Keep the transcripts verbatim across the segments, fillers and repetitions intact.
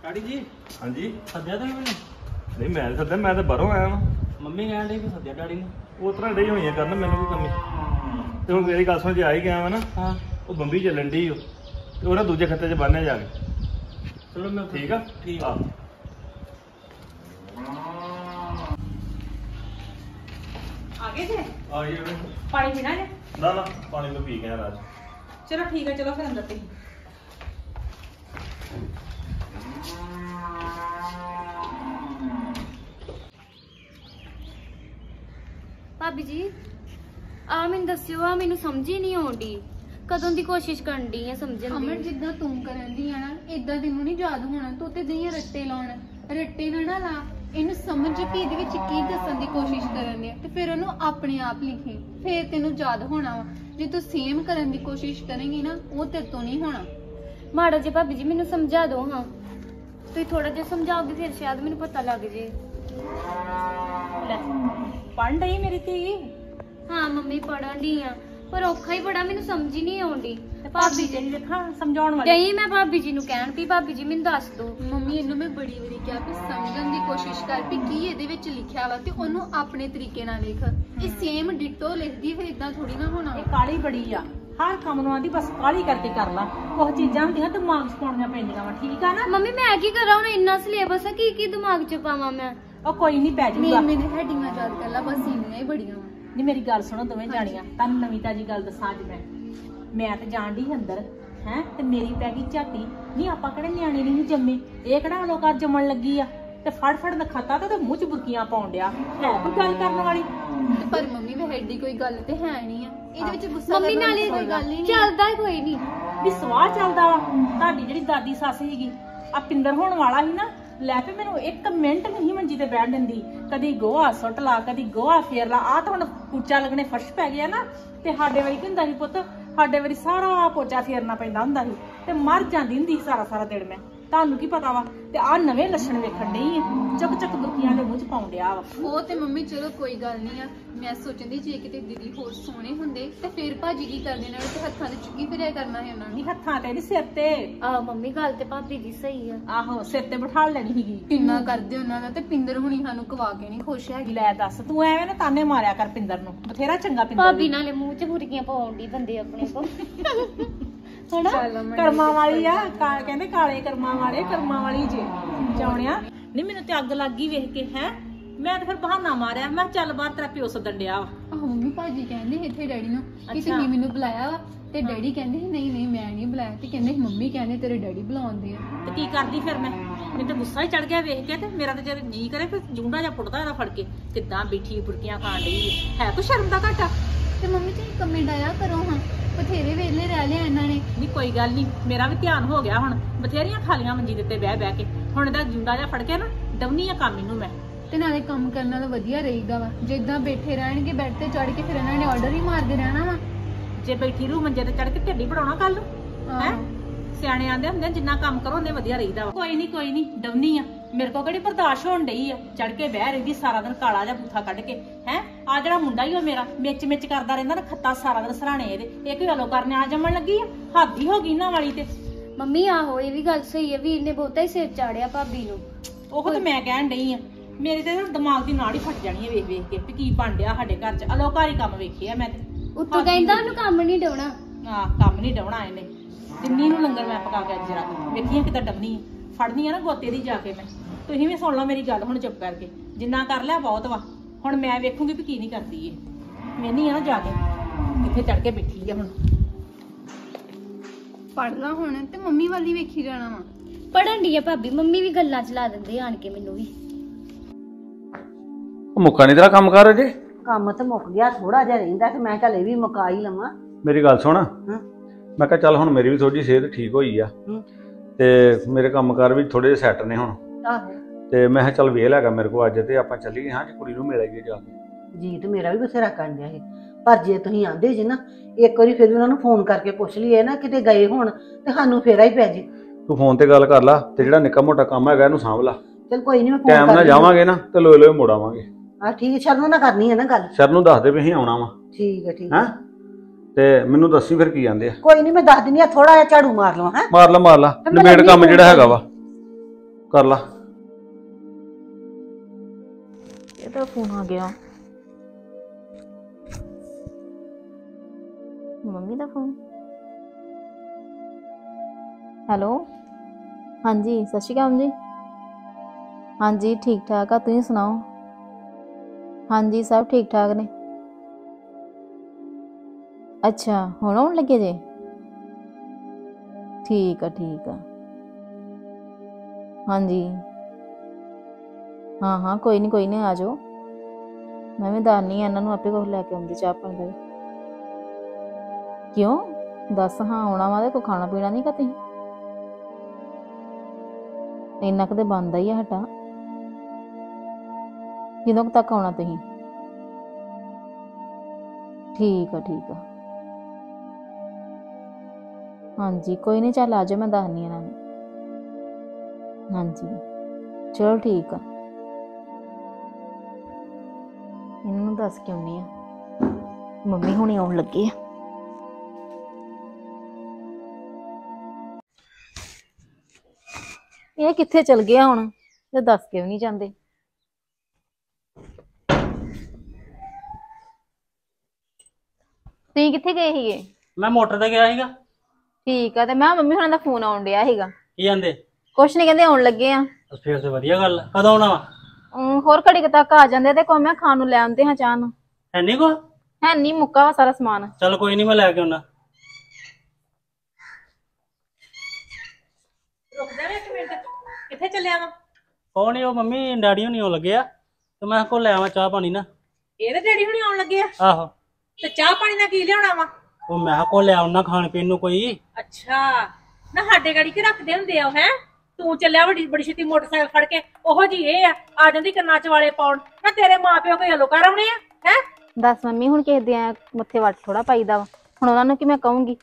Daddy ਜੀ ਹਾਂਜੀ ਸੱਦਿਆ ਤੁਸੀਂ ਮੈਨੂੰ? ਨਹੀਂ ਮੈਂ ਤਾਂ ਸੱਦਿਆ, ਮੈਂ ਤਾਂ ਬਾਹਰੋਂ ਆਇਆ ਵਾਂ। ਮੰਮੀ ਕਹਿਣ ਡਈ ਵੀ ਸੱਦਿਆ ਡੈਡੀ ਨੂੰ। ਉਹ ਤਰ੍ਹਾਂ ਡੇ ਹੋਈਆਂ ਕਰਨ, ਮੈਨੂੰ ਵੀ ਕੰਮੀ। ਤੇ ਹੁਣ ਮੇਰੀ ਗੱਲ ਸੁਣ, ਜੇ ਆ ਹੀ ਗਿਆ ਵਾ ਨਾ, ਹਾਂ ਉਹ ਬੰਬੀ ਚੱਲਣ ਡਈ ਓ, ਤੇ ਉਹਨਾਂ ਦੂਜੇ ਖੱਤੇ 'ਚ ਬੰਨਿਆ ਜਾ ਕੇ। ਚਲੋ ਮੈਂ ਠੀਕ ਆ? ਠੀਕ ਆ ਆ। आगे थे ਆ ਗਈ ਓਏ। पानी पीना है। ਨਾ ਨਾ ਪਾਣੀ ਮੈਂ ਪੀ ਗਿਆ ਰਾਜ। चलो ठीक है, चलो फिर अंदर पे ਭਾਬੀ ਜੀ ਆ ਮੈਨੂੰ ਦੱਸਿਓ, ਆ ਮੈਨੂੰ ਸਮਝ ਹੀ ਨਹੀਂ ਆਉਂਦੀ। ਕਦੋਂ ਦੀ ਕੋਸ਼ਿਸ਼ ਕਰਨ ਦੀ ਆ ਸਮਝਣ ਅਮਰ ਦੀ। ਜਿੱਦਾਂ ਤੂੰ ਕਰਨ ਦੀ ਆ ਨਾ, ਇਦਾਂ ਤੈਨੂੰ ਨਹੀਂ ਯਾਦ ਹੋਣਾ। ਤੂੰ ਤੇ ਦਈਆਂ ਰੱਟੇ ਲਾਉਣ, ਰੱਟੇ ਨਾ ਨਾ ਲਾ। ਇਹਨੂੰ ਸਮਝ ਕਿ ਇਹਦੇ ਵਿੱਚ ਕੀ ਦੱਸਣ ਦੀ ਕੋਸ਼ਿਸ਼ ਕਰਨ ਦੀ ਆ, ਤੇ ਫਿਰ ਉਹਨੂੰ ਆਪਣੇ ਆਪ ਲਿਖੀ, ਫਿਰ ਤੈਨੂੰ ਯਾਦ ਹੋਣਾ ਵਾ। ਜੇ ਤੂੰ ਸੇਮ ਕਰਨ ਦੀ ਕੋਸ਼ਿਸ਼ ਕਰੇਂਗੀ ਨਾ, ਉਹ ਤੇਰੇ ਤੋਂ ਨਹੀਂ ਹੋਣਾ। ਮਾੜਾ ਜੇ ਭਾਬੀ ਜੀ ਮੈਨੂੰ ਸਮਝਾ ਦਿਓ। ਹਾਂ ਤੁਸੀਂ ਥੋੜਾ ਜਿਹਾ ਸਮਝਾਓਗੇ ਫਿਰ ਸ਼ਾਇਦ ਮੈਨੂੰ ਪਤਾ ਲੱਗ ਜੇ। पढ़ रही मेरी धी। ਹਾਂ ਮੰਮੀ ਪੜਨ ਦੀ ਆ, ਪਰ ਔਖਾ ਹੀ ਬੜਾ, ਮੈਨੂੰ ਸਮਝ ਹੀ ਨਹੀਂ ਆਉਂਦੀ। भाभी जी ने देखा समझाउण वाली। ਗਈ ਮੈਂ ਭਾਬੀ ਜੀ ਨੂੰ ਕਹਿਣ ਵੀ ਭਾਬੀ ਜੀ ਮੈਨੂੰ ਦੱਸ ਦਿਓ। ਮੰਮੀ ਇਹਨੂੰ ਮੈਂ ਬੜੀ ਵਾਰੀ ਕਿਹਾ ਵੀ ਸਮਝਣ ਦੀ ਕੋਸ਼ਿਸ਼ ਕਰ ਵੀ ਕੀ ਇਹਦੇ ਵਿੱਚ ਲਿਖਿਆ ਵਾ, ਤੇ ਉਹਨੂੰ ਆਪਣੇ ਤਰੀਕੇ ਨਾਲ ਲਿਖ। ਇਹ ਸੇਮ ਡਿਟੋ ਲਿਖਦੀ, ਫਿਰ ਇਦਾਂ ਥੋੜੀ ਨਾ ਹੋਣਾ। ਇਹ ਕਾਲੀ ਬੜੀ ਆ, ਹਰ ਕੰਮ ਨੂੰ ਆਂਦੀ ਬਸ ਕਾਲੀ ਕਰਕੇ ਕਰ ਲਾ। ਕੁਝ ਚੀਜ਼ਾਂ ਹੁੰਦੀਆਂ ਦਿਮਾਗ 'ਚ ਪਾਉਣੀਆਂ ਪੈਂਦੀਆਂ ਵਾ, ਠੀਕ ਆ ਨਾ? ਮੰਮੀ ਮੈਂ ਕੀ ਕਰਾਂ ਹੁਣ, ਇੰਨਾ ਸਿਲੇਬਸ ਆ, ਕੀ ਕੀ ਦਿਮਾਗ 'ਚ ਪਾਵਾਂ ਮੈਂ? ਉਹ ਕੋਈ ਨਹੀਂ ਪੈ ਮੇਰੇ ਜਾਊਗਾ। ਮੇਰੇ ਹੈਡਿੰਗਾਂ ਯਾਦ ਕਰ ਲਾ, ਬਸ ਇੰਨੀਆਂ ਹੀ ਬੜੀਆਂ ਵਾ। ਨਹੀਂ ਮੇਰੀ ਗੱਲ ਸੁਣੋ ਦੋਵੇਂ ਜਾਣੀਆਂ, ਤੁਹਾਨੂੰ ਨਵੀਂ ਤਾਜੀ ਗੱਲ ਦੱਸਾਂ ਅੱਜ ਮੈਂ। ਮੈਂ ਤੇ ਜਾਣ ਡਈ ਅੰਦਰ ਹੈ, ਤੇ ਮੇਰੀ ਪੈ ਗਈ ਝਾਟੀ। ਨਹੀਂ ਆਪਾਂ ਕਿਹੜੇ ਨਿਆਣੇ ਨਹੀਂ ਜੰਮੇ, ਇਹ ਕਿਹੜਾ ਲੋਕਾਂ ਜੰਮਣ ਲੱਗੀ ਆ ਤੇ ਫੜ ਫੜ ਨਖਾਤਾ ਤੇ ਮੂੰਹ 'ਚ ਬੁਰਕੀਆਂ ਪਾਉਣ ਡਿਆ। ਹੈ ਕੋਈ ਗੱਲ ਕਰਨ ਵਾਲੀ? ਤੇ ਪਰ ਮੰਮੀ ਵੇ ਹੈਡੀ ਕੋਈ ਗੱਲ ਤੇ ਹੈ ਨਹੀਂ ਆ ਇਹਦੇ ਵਿੱਚ। ਗੁੱਸਾ ਮੰਮੀ ਕਰਨ ਨਾਲੇ ਕੋਈ ਗੱਲ ਹੀ ਨਹੀਂ। ਚੱਲਦਾ ਹੀ ਕੋਈ ਨਹੀਂ। ਵੀ ਸਵਾਹ ਚੱਲਦਾ ਵਾ। ਤੁਹਾਡੀ ਜਿਹੜੀ ਦਾਦੀ ਸੱਸ ਸੀਗੀ, ਆ ਪਿੰਦਰ ਹੋਣ ਵਾਲਾ ਸੀ ਨਾ, ਲੈ ਕੇ ਮੈਨੂੰ ਇੱਕ ਮਿੰਟ ਨਹੀਂ ਮੰਜੀ ਤੇ ਬੈਠ ਦਿੰਦੀ। ਕਦੀ ਗੋਹਾ ਸੁੱਟ ਲਾ, ਕਦੀ ਗੋਹਾ ਫੇਰ ਲਾ। ਆਹ ਤਾਂ ਹੁਣ ਪੋਚਾ ਲੱਗਣੇ ਫਰਸ਼ ਪੈ ਗਿਆ ਨਾ, ਤੇ ਸਾਡੇ ਵਾਰੀ ਕੀ ਹੁੰਦਾ ਸੀ ਪੁੱਤ, ਸਾਡੇ ਵਾਰੀ ਸਾਰਾ ਪੋਚਾ ਫੇਰਨਾ ਪੈਂਦਾ ਹੁੰਦਾ ਸੀ, ਤੇ ਮਰ ਜਾਂਦੀ ਹੁੰਦੀ ਸੀ ਸਾਰਾ ਸਾਰਾ ਦਿਨ ਮੈਂ। ਤੁਹਾਨੂੰ ਕੀ ਪਤਾ ਵਾ? ਤੇ ਆਹ ਨਵੇਂ ਲੱਛਣ ਵੇਖਣ ਡਈ ਆ, ਚੱਕ ਚੱਕ ਦੁੱਖੀਆਂ ਦੇ ਮੂੰਹ 'ਚ ਪਾਉਣ ਡਿਆ ਵਾ। ਉਹ ਤੇ ਮੰਮੀ ਚਲੋ ਕੋਈ ਗੱਲ ਨਹੀਂ ਆ। ਮੈਂ ਸੋਚਦੀ ਜੇ ਕਿਤੇ ਦੀਦੀ ਹੋਰ ਸੋਹਣੇ ਹੁੰਦੇ ਤੇ ਫਿਰ ਭਾਜੀ ਕੀ ਕਰਦੇ, ਨਾਲ ਤੇ ਹੱਥਾਂ ਤੇ ਚੁੱਕੀ ਫਿਰਿਆ ਕਰਨਾ ਹੈ ਉਹਨਾਂ ਨਹੀਂ ਨੇ। ਹੱਥਾਂ ਤੇ ਨਹੀਂ, ਸਿਰ ਤੇ। ਆ ਮੰਮੀ ਗੱਲ ਤੇ ਭਾਬੀ ਦੀ ਸਹੀ ਆ। ਆਹੋ ਸਿਰ ਤੇ ਬਿਠਾ ਲੈਣੀ ਸੀਗੀ। ਕਿੰਨਾ ਕਰਦੇ ਉਹਨਾਂ ਦਾ, ਤੇ ਪਿੰਦਰ ਹੁਣੀ ਸਾਨੂੰ ਕਵਾ ਕੇ ਨਹੀਂ ਖੁਸ਼ ਹੈਗੀ। ਲੈ ਦੱਸ, ਤੂੰ ਐਵੇਂ ਨਾ ਤਾਨੇ ਮਾਰਿਆ ਕਰ ਪਿੰਦਰ ਨੂੰ, ਬਥੇਰਾ ਚੰਗਾ ਪਿੰਦਰ ਭਾਬੀ ਵੀ। ਨਾਲੇ ਮੂੰਹ 'ਚ ਬੁਰਕੀਆਂ ਪਾਉਂਦੀ ਬੰਦੇ ਆਪਣੇ ਕੋ ਹਨਾ। ਚੱਲ ਅਮਨ, ਕਰਮਾਂ ਵਾਲੀ ਆ, ਕਾ- ਕਹਿੰਦੇ ਕਾਲੇ ਕਰਮਾਂ ਵਾਲੇ, ਕਰਮਾਂ ਵਾਲੀ ਜੇ ਚਾਉਣਿਆ। ਨਹੀਂ ਮੈਨੂੰ ਤੇ ਅੱਗ ਲੱਗ ਗਈ ਵੇਖ ਕੇ। ਹੈ ਮੈਂ ਤਾਂ ਫਿਰ ਬਹਾਨਾ ਮਾਰਿਆ, ਮੈਂ ਕਿਹਾ ਚੱਲ ਬਾਹਰ ਤੇਰਾ ਪਿਓ ਸੱਦਣ ਡਿਆ ਵਾ। ਆਹੋ ਮੰਮੀ ਭਾਜੀ ਕਹਿੰਦੇ ਇੱਥੇ ਡੈਡੀ ਨੂੰ ਕਿ ਅੱਛਾ। ਤੁਸੀਂ ਮੈਨੂੰ ਬੁਲਾਇਆ ਵਾ, ਤੇ ਡੈਡੀ ਕਹਿੰਦੇ ਸੀ ਨਹੀਂ ਨਹੀਂ ਮੈਂ ਨਹੀਂ ਬੁਲਾਇਆ, ਤੇ ਕਹਿੰਦੇ ਮੰਮੀ ਕਹਿੰਦੇ ਤੇਰੇ ਡੈਡੀ ਬੁਲਾਉਂਦੇ ਆ। ਤੇ ਕੀ ਕਰਦੀ ਫਿਰ ਮੈਂ? ਮੈਨੂੰ ਤਾਂ ਗੁੱਸਾ ਹੀ ਚੜ ਗਿਆ ਵੇਖ ਕੇ, ਤੇ ਮੇਰਾ ਤਾਂ ਜਦ ਜੀ ਕਰੇ ਫਿਰ ਜੂੰਡਾ ਜਿਹਾ ਪੁੱਟਦਾ ਇਹਦਾ ਫੜ ਕੇ। ਕਿੱਦਾਂ ਬੈਠੀ ਬੁਰਕੀਆਂ ਖਾਣ ਡਈ ਹੈ ਕੋਈ ਸ਼ਰਮ ਦਾ ਘਾਟਾ? ਤੇ ਮੰਮੀ ਤੁਸੀਂ ਕੰਮੇ ਡਾਇਆ ਕਰੋ ਹਾਂ, ਬਥੇਰੇ ਵੇਲੇ ਰਹਿ ਲਿਆ ਇਹਨਾਂ ਨੇ। ਨਹੀਂ ਕੋਈ ਗੱਲ ਨਹੀਂ, ਮੇਰਾ ਵੀ ਧਿਆਨ ਹੋ ਗਿਆ ਹੁਣ। ਬਥੇਰੀਆਂ ਖਾਲੀਆਂ ਮੰਜੀ ਦੇ ਉੱਤੇ ਬਹਿ ਬਹਿ ਕੇ, ਹੁਣ ਇਹਦਾ ਜੂੰਡਾ ਜਿਹਾ ਫੜ ਕੇ ਨਾ ਡਵਨੀ ਆ ਕੰਮ ਇਹਨੂੰ ਮੈਂ। ਤੇ ਨਾਲੇ ਕੰਮ ਕਰਨ ਨਾਲ ਵਧੀਆ ਰਹੇਗਾ ਵਾ। ਜਿੱਦਾਂ ਬੈਠੇ ਰਹਿਣਗੇ ਬੈੱਡ ਤੇ ਚੜ ਕੇ, ਫਿਰ ਇਹਨਾਂ ਨੇ ਆਰਡਰ ਹੀ ਮਾਰਦੇ ਰਹਿਣਾ ਵਾ। ਜੇ ਬੈਠੀ ਰੂ ਮੰਜੇ ਤੇ ਚੜ ਕੇ ਢਿੱਡੀ ਬਣਾਉਣਾ ਕੱਲ ਨੂੰ ਹੈ। ਆਹੋ। ਸਿਆਣੇ ਆਂਦੇ ਹੁੰਦੇ ਜਿੰਨਾ ਕੰਮ ਕਰੋ ਉਹਨੇ ਵਧੀਆ ਰਹੀਦਾ ਵਾ। ਕੋਈ ਨਹੀਂ ਕੋਈ ਨਹੀਂ, ਡਵਨੀ ਆ ਮੇਰੇ ਕੋਲ ਕਿਹੜੀ ਬਰਦਾਸ਼ਤ ਹੋਣ ਡਈ ਆ। ਚੜ ਕੇ ਬਹਿ ਰਹਿੰਦੀ ਸਾਰਾ ਦਿਨ ਕਾਲਾ ਜਿਹਾ ਬੂਥਾ ਕੱਢ ਕੇ। ਹੈ ਆ ਜਿਹੜਾ ਮੁੰਡਾ ਹੀ ਉਹ ਮੇਰਾ ਮਿੱਚ ਮਿੱਚ ਕਰਦਾ ਰਹਿੰਦਾ ਨਾ, ਖੱਤਾ ਸਾਰਾ ਦਿਨ ਸਰਾਣੇ ਇਹਦੇ। ਇਹ ਕੀ ਵੱਲੋਂ ਕਰਨੇ ਆ ਜੰਮਣ ਲੱਗੀ ਆ? ਹੱਦ ਹੀ ਹੋ ਗਈ ਇਹਨਾਂ ਵਾਲੀ ਤੇ। ਮੰਮੀ ਆਹੋ ਇਹ ਵੀ ਗੱਲ ਸਹੀ ਹੈ, ਵੀਰ ਨੇ ਬਹੁਤਾ ਹੀ ਸਿਰ ਚਾੜਿਆ ਭਾਬੀ ਨੂੰ। ਉਹ ਤੇ ਮੈਂ ਕਹਿਣ ਡਈ ਆ, ਮੇਰੇ ਤੇ ਨਾ ਦਿਮਾਗ ਦੀ ਨਾੜ ਹੀ ਫਟ ਜਾਣੀ ਹੈ ਵੇਖ ਵੇਖ ਕੇ ਵੀ ਕੀ ਬਣ ਡਿਆ ਸਾਡੇ ਘਰ 'ਚ। ਅਲੋਕਾਰੀ ਕੰਮ ਵੇਖੇ ਆ ਮੈਂ ਤੇ। ਉੱਤੋਂ ਕਹਿੰਦਾ ਉਹਨੂੰ ਕੰਮ ਨਹੀਂ ਡਾਉਣਾ। ਆਹ ਕੰਮ ਨਹੀਂ ਡਾਉਣਾ ਇਹਨੇ। ਤਿੰਨੀ ਨੂੰ ਲੰਗਰ ਮੈਂ ਪਕਾ ਕੇ ਅੱਜ ਰੱਖ ਵੇਖੀਆਂ ਕਿਦਾਂ ਡੰਮਣੀ ਆ। ਫੜਨੀ ਆ ਨਾ ਗੋਤੇ ਦੀ ਜਾ ਕੇ ਮੈਂ। ਤੁਸੀਂ ਵੀ ਸੁਣ ਲਓ ਮੇਰੀ ਗੱਲ ਹੁਣ ਚੁੱਪ ਕਰਕੇ। ਜਿੰਨਾ ਕਰ ਲਿਆ ਬਹੁਤ ਵਾ, ਹੁਣ ਮੈਂ ਵੇਖੂੰਗੀ ਵੀ ਕੀ ਨਹੀਂ ਕਰਦੀ ਏ। ਮੈਨੀ ਆ ਨਾ ਜਾ ਕੇ ਕਿੱਥੇ ਚੜ ਕੇ ਬੈਠੀ ਆ ਹੁਣ। ਪੜ ਲਾ ਹੁਣ, ਤੇ ਮੰਮੀ ਵਾਲੀ ਵੇਖੀ ਜਾਣਾ ਵਾ। ਪੜਨ ਦੀ ਆ ਭਾਬੀ, ਮੰਮੀ ਵੀ ਗੱਲਾਂ ਚਲਾ ਦਿੰਦੇ ਆਣ ਕੇ ਮੈਨੂੰ ਵੀ। ਉਹ ਮੁੱਕਾ ਨਹੀਂ ਤੇਰਾ ਕੰਮ ਕਰ ਅਜੇ? ਕੰਮ ਤੇ ਮੁੱਕ ਗਿਆ, ਥੋੜਾ ਜਿਹਾ ਰਹਿੰਦਾ ਤੇ ਮੈਂ ਚੱਲ ਇਹ ਵੀ ਮੁਕਾ ਹੀ ਲਵਾਂ। ਮੇਰੀ ਗੱਲ ਸੁਣ, ਹਾਂ ਮੈਂ ਕਿਹਾ ਚੱਲ ਹੁਣ ਮੇਰੀ ਵੀ ਥੋੜੀ ਸਿਹਤ ਠੀਕ ਹੋਈ ਆ, ਹੂੰ। ਤੇ ਮੇਰੇ ਕੰਮਕਾਰ ਵੀ ਥੋੜੇ ਜਿਹੇ ਸੈੱਟ ਨੇ ਹੁਣ, ਆਹੋ ਤੇ ਮੈਂ ਕਿਹਾ ਚੱਲ ਵੇਲ ਹੈਗਾ ਮੇਰੇ ਕੋਲ ਅੱਜ, ਤੇ ਆਪਾਂ ਚੱਲੀਏ ਹਾਂ ਜੀ ਕੁੜੀ ਨੂੰ ਮਿਲ ਆਈਏ ਜਾ ਕੇ। ਜੀ ਤੇ ਮੇਰਾ ਵੀ ਬਥੇਰਾ ਕਰਨ ਡਿਆ ਸੀ, ਪਰ ਜੇ ਤੁਸੀਂ ਆਂਦੇ ਜੀ ਨਾ ਇੱਕ ਵਾਰੀ ਫਿਰ ਉਹਨਾਂ ਨੂੰ ਫੋਨ ਕਰਕੇ ਪੁੱਛ ਲਈਏ ਨਾ ਕਿਤੇ ਗਏ ਹੋਣ ਤੇ ਸਾਨੂੰ ਫੇਰਾ ਹੀ ਪੈ ਜੇ। ਤੂੰ ਫੋਨ ਤੇ ਗੱਲ ਕਰ ਲਾ, ਤੇ ਜਿਹੜਾ ਨਿੱਕਾ ਮੋਟਾ ਕੰਮ ਹੈਗਾ ਇਹਨੂੰ ਸਾਂਭ ਲਾ। ਚਲ ਕੋਈ ਨਹੀਂ, ਮੈਂ ਫੋਨ ਟਾਈਮ ਨਾਲ ਜਾਵਾਂਗੇ ਨਾ ਤੇ ਲੋਏ ਲੋਏ ਮੋੜ ਆਵਾਂਗੇ। ਆ ਠੀਕ, ਸ਼ਰਮ ਨਾ ਕਰਨੀ ਹੈ ਨਾ ਗੱਲ। ਸਰ ਨੂੰ ਦੱਸ ਦੇ ਵੀ ਅਸੀਂ ਆਉਣਾ ਵਾ। ਠੀਕ ਹੈ ਠੀਕ ਹੈ, ਤੇ ਮੈਨੂੰ ਦੱਸੀ ਫਿਰ ਕੀ ਆਂਦੇ ਆ। ਕੋਈ ਨਹੀਂ, ਮੈਂ ਦੱਸ ਦਿੰਦੀ ਆ, ਥੋੜਾ ਜਿਹਾ ਝਾੜੂ ਮਾਰ ਲਵਾਂ। ਹੈ ਮਾਰ ਲਾ ਮਾਰ ਲਾ, ਤੇ ਮੈਂ ਨਿਬੇੜ ਕੰਮ ਲੱਗੀ ਜਿਹੜਾ ਹੈਗਾ ਵਾ। ਕਰ ਲਾ। ਇਹਦਾ ਫੋਨ ਆ ਗਿਆ। ਮੰਮੀ ਦਾ ਫੋਨ। ਹੈਲੋ, ਹਾਂਜੀ ਸਤਿ ਸ਼੍ਰੀ ਅਕਾਲ ਜੀ। ਹਾਂਜੀ ਠੀਕ ਠਾਕ ਆ, ਤੁਸੀਂ ਸੁਣਾਓ? ਹਾਂਜੀ ਸਭ ਠੀਕ ਠਾਕ ਨੇ। ਅੱਛਾ ਹੁਣ ਆਉਣ ਲੱਗੇ ਜੇ? ਠੀਕ ਆ ਠੀਕ ਆ। ਹਾਂਜੀ ਹਾਂ ਹਾਂ ਕੋਈ ਨਹੀਂ ਕੋਈ ਨਹੀਂ ਆ ਜਾਓ। ਮੈਂ ਵੀ ਦੱਸਦੀ ਆ ਇਹਨਾਂ ਨੂੰ, ਆਪੇ ਕੁਛ ਲੈ ਕੇ ਆਉਂਦੀ ਚਾਹ ਪਾਣੀ ਦਾ। ਕਿਉਂ ਦੱਸ? ਹਾਂ ਆਉਣਾ ਵਾ ਤੇ ਕੋਈ ਖਾਣਾ ਪੀਣਾ ਨਹੀਂ ਕਾ ਤੁਸੀਂ? ਇੰਨਾ ਕੁ ਤੇ ਬਣਦਾ ਹੀ ਆ ਸਾਡਾ। ਕਿਦੋਂ ਕੁ ਤੱਕ ਆਉਣਾ ਤੁਸੀਂ? ਠੀਕ ਆ ਠੀਕ ਆ। ਹਾਂਜੀ ਕੋਈ ਨਹੀਂ ਚੱਲ ਆ ਜਾਓ, ਮੈਂ ਦੱਸਦੀ ਇਹਨਾਂ ਨੂੰ। ਹਾਂਜੀ ਚਲੋ ਠੀਕ ਆ। ਇਹਨਾਂ ਨੂੰ ਦੱਸ ਕੇ ਆਉਣੀ ਆ ਮੰਮੀ ਹੁਣੀ ਆਉਣ ਲੱਗੇ ਆ। ਇਹ ਕਿੱਥੇ ਚਲ ਗਿਆ ਹੁਣ ਤੇ ਦੱਸ ਕੇ ਵੀ ਨਹੀਂ ਜਾਂਦੇ। ਤੁਸੀਂ ਕਿੱਥੇ ਗਏ ਸੀਗੇ? ਮੈਂ ਮੋਟਰ ਤੇ ਗਿਆ ਸੀਗਾ। ਠੀਕ ਆ, ਤੇ ਮੈਂ ਮੰਮੀ ਹੁਣਾਂ ਦਾ ਫੋਨ ਆਉਣ ਡਿਆ ਸੀਗਾ। ਕੀ ਕਹਿੰਦੇ? ਕੁਛ ਨਹੀਂ, ਕਹਿੰਦੇ ਆਉਣ ਲੱਗੇ ਆ। ਫੇਰ ਤੇ ਵਧੀਆ ਗੱਲ ਆ। ਕਦੋਂ ਆਉਣਾ ਵਾ? ਅਮ, ਹੋਰ ਘੜੀ ਕੁ ਤੱਕ ਆ ਜਾਂਦੇ ਤੇ ਕੋਈ ਮੈਂ ਖਾਣ ਨੂੰ ਲੈ ਆਉਂਦੇ ਹਾਂ ਚਾਹ ਨੂੰ। ਹੈ ਨੀ ਕੋ? ਹੈ ਨਹੀਂ, ਮੁੱਕਾ ਵਾ ਸਾਰਾ ਸਮਾਨ। ਚਲ ਕੋਈ ਨਹੀਂ, ਮੈਂ ਲੈ ਕੇ ਆਉਣਾ। ਰੁਕ ਜਾ ਇੱਕ ਮਿੰਟ, ਕਿੱਥੇ ਚੱਲਿਆ ਵਾ? ਉਹ ਨਹੀਂ, ਉਹ ਮੰਮੀ ਡੈਡੀ ਹੁਣੀ ਆਉਣ ਲੱਗੇ ਆ ਤੇ ਮੈਂ ਕੋਲ ਲੈ ਆਵਾਂ ਚਾਹ ਪਾਣੀ ਨਾ। ਇਹਦੇ ਡੈਡੀ ਹੁਣੀ ਆਉਣ ਲੱਗੇ ਆ? ਆਹੋ। ਤੇ ਚਾਹ ਪਾਣੀ ਨਾਲ ਕੀ ਲਿਆਉਣਾ ਵਾ? ਉਹ ਮੈਂ ਕੋਲ ਲੈ ਆਉਣਾ ਖਾਣ ਪੀਣ ਨੂੰ ਕੋਈ। ਅੱਛਾ ਨਾ, ਸਾਡੇ ਗਾੜੀ ਕਿ ਰੱਖਦੇ ਹੁੰਦੇ ਆ ਹੈ। ਤੂੰ ਚੱਲਿਆ ਵੱਡੀ ਬੜੀ ਛੇਤੀ ਮੋਟਰਸਾਈਕਲ ਫੜ ਕੇ। ਉਹੋ ਜੀ ਇਹ ਆ ਆ ਜਾਂਦੀ ਕੰਨਾਂ ਚ ਵਾਲੇ ਪਾਉਣ। ਨਾ ਤੇਰੇ ਮਾਪਿਓ ਕੋਈ ਹਲੋ ਕਰ ਆਉਣੇ ਆ ਹੈ? ਦੱਸ ਮੰਮੀ, ਹੁਣ ਕਿਸੇ ਦੇ ਮੱਥੇ ਵੱਟ ਥੋੜਾ ਪਾਈਦਾ ਵਾ। ਹੁਣ ਉਹਨਾਂ ਨੂੰ ਕੀ ਮੈਂ ਕਹੂੰਗੀ?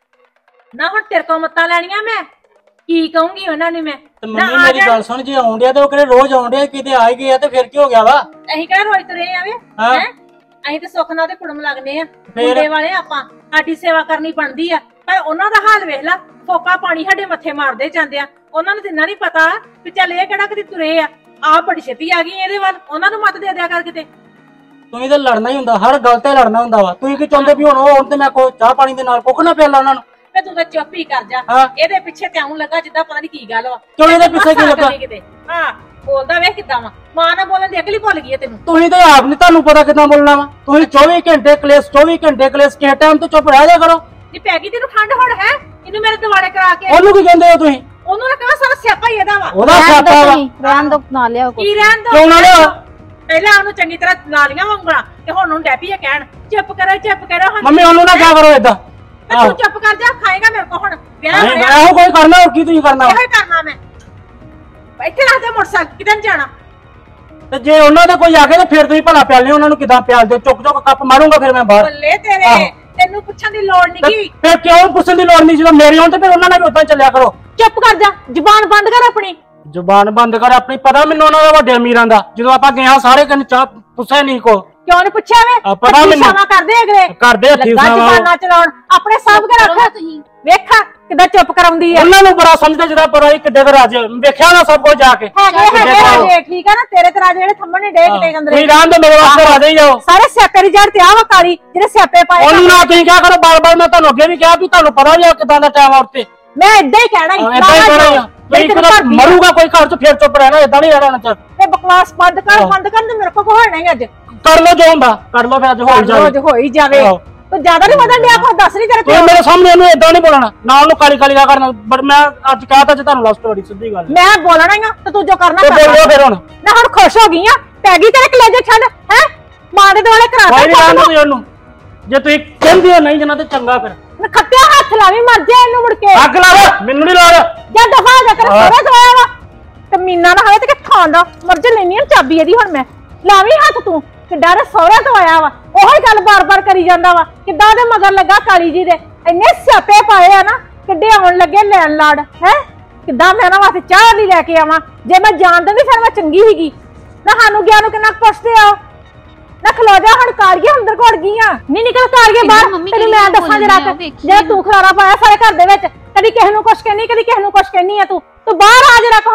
ਨਾ ਹੁਣ ਤੇਰੇ ਕੋਲ ਮੱਤਾਂ ਲੈਣੀਆਂ ਮੈਂ ਕੀ ਕਹੂੰਗੀ ਉਹਨਾਂ ਨੂੰ? ਮੈਂ ਤੇ ਮੰਮੀ ਮੇਰੀ ਗੱਲ ਸੁਣ, ਜੇ ਆਉਂਦੇ ਆ ਤੇ ਉਹ ਕਿਹੜੇ ਰੋਜ਼ ਆਉਂਦੇ ਆ, ਕਿਤੇ ਆ ਹੀ ਗਏ ਆ ਤੇ ਫਿਰ ਕੀ ਹੋ ਗਿਆ ਵਾ? ਅਸੀਂ ਕਿਹੜਾ ਰੋਜ਼ ਤੁਰੇ ਆਵੇ ਹੈ? ਅਸੀਂ ਤੇ ਸੁੱਖ ਨਾਲ ਤੇ ਕੁੜਮ ਲੱਗਦੇ ਆ, ਮੁੰਡੇ ਵਾਲੇ ਆਪਾਂ। ਸਾਡੀ ਸੇਵਾ ਕਰਨੀ ਬਣਦੀ ਆ, ਪਰ ਉਹਨਾਂ ਦਾ ਹਾਲ ਵੇਖ ਲਾ। ਫੋਕਾ ਪਾਣੀ ਸਾਡੇ ਮੱਥੇ ਮਾਰਦੇ ਜਾਂਦੇ ਆ। ਉਹਨਾਂ ਨੂੰ ਇੰਨਾ ਨੀ ਪਤਾ ਵੀ ਚੱਲ ਇਹ ਕਿਹੜਾ ਕਿਤੇ ਤੁਰੇ ਆ, ਆਹ ਬੜੀ ਛੇਤੀ ਆ ਗਈ ਇਹਦੇ ਵੱਲ। ਉਹਨਾਂ ਨੂੰ ਮਤ ਦੇ ਦਿਆ ਕਰ ਕਿਤੇ। ਤੁਸੀਂ ਤਾਂ ਲੜਨਾ ਹੀ ਹੁੰਦਾ, ਹਰ ਗੱਲ ਤੇ ਲੜਨਾ ਹੁੰਦਾ ਵਾ। ਤੁਸੀਂ ਕੀ ਚਾਹੁੰਦੇ ਵੀ ਹੁਣ ਉਹ ਹੁਣ ਤੇ ਮੈਂ ਕੋਈ ਚਾਹ ਪਾਣੀ ਦੇ ਨਾਲ ਕੁੱਖ ਨਾ ਪਿਆਲਾ ਉਹਨਾਂ ਨੂੰ? ਤੇ ਤੂੰ ਤਾਂ ਚੁੱਪ ਹੀ ਕਰ ਜਾ। ਇਹਦੇ ਪਿੱਛੇ ਤੇ ਆਉਂ ਲੱਗਾ ਜਿੱਦਾਂ ਪਤਾ ਨੀ ਕੀ ਗੱਲ ਵਾ। ਕਿਉਂ ਇਹਦੇ ਪਿੱਛੇ ਕੀ ਲੱਗਾ? ਹਾਂ ਬੋਲਦਾ ਵੇਖ ਕਿੱਦਾਂ ਵਾ। ਮਾਂ ਨਾਲ ਬੋਲਣ ਦੀ ਅਕਲ ਹੀ ਭੁੱਲ ਗਈ ਹੈ ਤੈਨੂੰ। ਤੁਸੀਂ ਤਾਂ ਆਪ ਨੀ, ਤੁਹਾਨੂੰ ਪਤਾ ਕਿੱਦਾਂ ਬੋਲਣਾ ਵਾ। ਤੁਸੀਂ ਚੌਵੀ ਘੰਟੇ ਕਲੇਸ਼, ਚੌਵੀ ਘੰਟੇ ਕਲੇਸ਼। ਕਿਸੇ ਟਾਈਮ ਤੇ ਚੁੱਪ ਰਹਿ ਜਾ ਕਰੋ। ਨੀ ਪੈ ਗਈ ਤੈਨੂੰ ਠੰਡ ਹੁਣ ਹੈ? ਇਹਨੂੰ ਮੇਰੇ ਦਿਵਾਲੇ ਕਰਾ ਕੇ। ਉਹਨੂੰ ਕੀ ਕਹਿੰਦੇ ਹੋ ਤੁਸੀਂ? ਉਹਨੂੰ ਨਾ ਕਹਾਂ ਸਾਰਾ ਸਿਆਪਾ ਹੀ ਇਹਦਾ ਵਾ। ਉਹਦਾ ਸਿਆਪਾ ਵਾ। ਰਹਿਣ ਦੋ, ਨਾ ਲਿਆਓ ਕੀ ਰਹਿਣ ਦੋ? ਕਿਉਂ ਨਾ ਲਿਆਓ? ਪਹਿਲਾਂ ਉਹਨੂੰ ਚੰਗੀ ਤਰ੍ਹਾਂ ਲਾ ਲੀਆਂ ਵਾਂਗਣਾ ਤੇ ਹੁਣ ਉਹਨੂੰ ਡੈਪੀ ਆ ਕਹਿਣ ਚੁੱਪ ਕਰੋ ਚੁੱਪ ਕਰੋ। ਮੰਮੀ ਉਹਨੂੰ ਨਾ ਕਿਆ ਕਰੋ ਏਦਾਂ। ਤੂੰ ਚੁੱਪ ਕਰ ਜਾ, ਖਾਏਗਾ ਮੇਰੇ ਕੋ ਹੁਣ ਵਿਆਹ ਨਹੀਂ ਇਹੋ ਕੋਈ ਕਰਨਾ, ਹੋਰ ਕੀ ਤੁਸੀਂ ਕਰਨਾ? ਇਹੋ ਹੀ ਕਰਨਾ ਮੈਂ। ਇੱਥੇ ਰੱਖ ਦੇ ਮੋਟਰਸਾਈਕਲ, ਕਿਤੇ ਨੀ ਜਾਣਾ। ਤੇ ਜੇ ਉਹਨਾਂ ਦੇ ਕੋਈ ਆ ਕੇ ਤੇ ਫਿਰ ਤੁਸੀਂ ਭਲਾ ਪਿਆਲਨੇ ਉਹਨਾਂ ਨੂੰ ਕਿਦਾਂ ਪਿਆਲਦੇ? ਚੁੱਕ ਚੁੱਕ ਕੱਪ ਮਾਰੂੰਗਾ ਫਿਰ ਮੈਂ ਬਾਹਰ। ਬੱਲੇ ਤੇਰੇ, ਤੈਨੂੰ ਪੁੱਛਣ ਦੀ ਲੋੜ ਨਹੀਂ ਕੀ। ਫਿਰ ਕਿਉਂ ਪੁੱਛਣ ਦੀ ਲੋੜ ਨਹੀਂ? ਜਦੋਂ ਮੇਰੇ ਹੋਣ ਤੇ ਫਿਰ ਉਹਨਾਂ ਨਾਲ ਵੀ ਉਦਾਂ ਚੱਲਿਆ ਕਰੋ। ਚੁੱਪ ਕਰ ਜਾ, ਜ਼ੁਬਾਨ ਬੰਦ ਕਰ ਆਪਣੀ। ਜ਼ੁਬਾਨ ਬੰਦ ਕਰ ਆਪਣੀ। ਪਤਾ ਮੈਨੂੰ ਉਹਨਾਂ ਦਾ ਵੱਡੇ ਅਮੀਰਾਂ ਦਾ। ਜਦੋਂ ਆਪਾਂ ਗਏ ਹਾਂ ਸਾਰੇ ਕਹਿੰਦੇ ਚਾਹ ਪੁੱਛਿਆ ਨਹੀਂ ਕੋ। ਕਿਉਂ ਨੀ ਪੁੱਛਿਆ ਵੇ? ਪਤਾ ਮੈਨੂੰ ਕਰਦੇ ਅਗਲੇ ਕਰਦੇ ਹੱਥੀ ਜ਼ੁਬਾਨਾਂ ਚਲਾਉਣ। ਆਪਣੇ ਸਾਹਬ ਕੇ ਰੱਖ। ਤੁਸੀਂ ਵੇਖਾ ਕਿੱਦਾਂ ਚੁੱਪ ਕਰਾਉਂਦੀ ਹੈ। ਉਹਨਾਂ ਨੂੰ ਬੜਾ ਸਮਝਦੇ ਜਿਹਦਾ ਪਤਾ ਹੀ ਕਿੱਡੇ ਦੇ ਰਾਜ ਵੇਖਿਆ ਨਾ ਸਭ ਕੁਝ ਜਾ ਕੇ। ਹੈਗੇ ਹੈਗੇ ਰਾਜੇ, ਠੀਕ ਆ ਨਾ? ਤੇਰੇ ਤੇ ਰਾਜੇ ਜਿਹੜੇ ਥੰਮਣ ਨਹੀਂ ਡੇ ਕਿਤੇ ਅੰਦਰ। ਤੁਸੀਂ ਰਹਿਣ ਦੋ, ਮੇਰੇ ਵਾਸਤੇ ਰਾਜੇ ਹੀ ਜਾਓ। ਸਾਰੇ ਸਿਆਪੇ ਦੀ ਜੜ ਤੇ ਆ ਵਾ ਕਾਲੀ, ਜਿਹੜੇ ਸਿਆਪੇ ਪਾਏ। ਉਹਨੂੰ ਨਾ ਤੁਸੀਂ ਕਿਹਾ ਕਰੋ ਬਾਰ ਬਾਰ। ਮੈਂ ਤੁਹਾਨੂੰ ਅੱਗੇ ਵੀ ਕਿਹਾ ਵੀ ਤੁਹਾਨੂੰ ਪਤਾ ਵੀ ਆ ਕਿਦਾਂ ਦਾ ਟਾਈਮ ਆ ਉੱਤੇ। ਮੈਂ ਏਦਾਂ ਹੀ ਕਹਿਣਾ ਹੀ ਏਦਾਂ ਹੀ ਕਹਿਣਾ ਹੀ। ਮਰੂਗਾ ਕੋਈ ਘਰ ਚ ਫਿਰ ਚੁੱਪ ਰਹਿਣਾ, ਏਦਾਂ ਨਹੀਂ ਰਹਿਣਾ ਚਾਹੀਦਾ। ਤੇ ਬਕਵਾਸ ਬੰਦ ਕਰ, ਬੰਦ ਕਰ। ਤੇ ਮੇਰੇ ਕੋਲ ਹੋਣਾ ਹੀ ਅੱਜ। ਕਰ ਲੋ ਜੋ ਹੁੰਦਾ ਕਰ ਲੋ, ਫਿਰ ਅੱਜ ਹੋ ਜਾਵੇ। ਹੋ ਹੀ ਜਾਵੇ। ਤੂੰ ਜ਼ਿਆਦਾ ਨਹੀਂ ਵਧਣ ਡਿਆ, ਕੋਈ ਦੱਸ ਨਹੀਂ ਤੇਰੇ ਤੇ ਮੇਰੇ ਸਾਹਮਣੇ ਇਹਨੂੰ ਏਦਾਂ ਨਹੀਂ ਬੋਲਣਾ, ਨਾ ਉਹਨੂੰ ਕਾਲੀ ਕਾਲੀ ਕਰਨਾ। ਬਟ ਮੈਂ ਅੱਜ ਕਹਤਾ ਜੇ ਤੁਹਾਨੂੰ ਲਾਸਟ ਵਾਰੀ ਸਿੱਧੀ ਗੱਲ ਮੈਂ ਬੋਲਣਾ ਹੀ ਆ ਤੇ ਤੂੰ ਜੋ ਕਰਨਾ ਕਰ। ਬੋਲੋ ਫਿਰ ਹੁਣ। ਨਾ ਹੁਣ ਖੁਸ਼ ਹੋ ਗਈ ਆ, ਪੈ ਗਈ ਤੇਰੇ ਕਲੇਜੇ ਠੰਡ ਹੈ? ਮਾਂ ਦੇ ਦੁਆਲੇ ਕਰਾ ਦੇ ਉਹਨੂੰ। ਜੇ ਤੁਸੀਂ ਕਹਿੰਦੇ ਹੋ ਨਹੀਂ ਜਨਾ ਤੇ ਚੰਗਾ। ਫਿਰ ਮੈਂ ਖੱਤਿਆ ਹੱਥ ਲਾਵੀ ਮਰ ਜਾ ਇਹਨੂੰ ਮੁੜ ਕੇ। ਅੱਗ ਲਾ ਮੈਨੂੰ ਨਹੀਂ ਲਾ ਜਾਂ ਦਫਾ ਜਾ ਕਰ। ਸੋਹਣਾ ਸੋਇਆ ਵਾ ਤੇ ਮੀਨਾ ਨਾ ਹੋਵੇ ਤੇ ਕਿ ਥਾਂ ਦਾ ਮਰ ਜਾ। ਲੈਣੀ ਚਾਬੀ ਇਹਦੀ ਹੁਣ ਮੈਂ। ਲਾਵੀ ਹੱਥ ਤੂੰ ਕਿੱਡਾ ਦੇ ਸਹੁਰੇ ਤੋਂ ਆਇਆ ਵਾ। ਉਹੀ ਗੱਲ ਬਾਰ-ਬਾਰ ਕਰੀ ਜਾਂਦਾ ਵਾ। ਕਿੱਦਾਂ ਦੇ ਮਗਰ ਲੱਗਾ ਕਾਲੀ ਜੀ ਦੇ। ਇੰਨੇ ਸਿਆਪੇ ਪਾਏ ਆ ਨਾ, ਕਿੱਡੇ ਆਉਣ ਲੱਗੇ ਲੈਣ ਲਾੜ ਹੈ। ਕਿੱਦਾਂ ਮੈਂ ਇਹਨਾਂ ਵਾਸਤੇ ਚਾਹ ਨਹੀਂ ਲੈ ਕੇ ਆਵਾਂ? ਜੇ ਮੈਂ ਜਾਣ ਦਿੰਦੀ ਫਿਰ ਮੈਂ ਚੰਗੀ ਸੀਗੀ ਨਾ। ਸਾਨੂੰ ਗਿਆ ਨੂੰ ਕਿੰਨਾ ਪੁੱਛਦੇ ਆ ਨਾ। ਖਲੋ ਜਾ ਹੁਣ, ਕਾਲੀਏ ਅੰਦਰ ਘੁੜ ਗਈਆਂ। ਨਹੀਂ ਨਿਕਲ ਕਾਲੀਏ ਬਾਹਰ। ਤੈਨੂੰ ਮੈਂ ਦੱਸਾਂ ਜਰਾ ਕਿ ਜੇ ਤੂੰ ਖਲਾਰਾ ਪਾਇਆ ਸਾਰੇ ਘਰ ਦੇ ਵਿੱਚ, ਕਦੀ ਕਿਸੇ ਨੂੰ ਕੁਛ ਕਹਿਨੀ, ਕਦੀ ਕਿਸੇ ਨੂੰ ਕੁਛ ਕਹਿਨੀ ਆ। ਤੂੰ ਤੂੰ ਬਾਹਰ ਆ ਜਰਾ ਹੁਣ।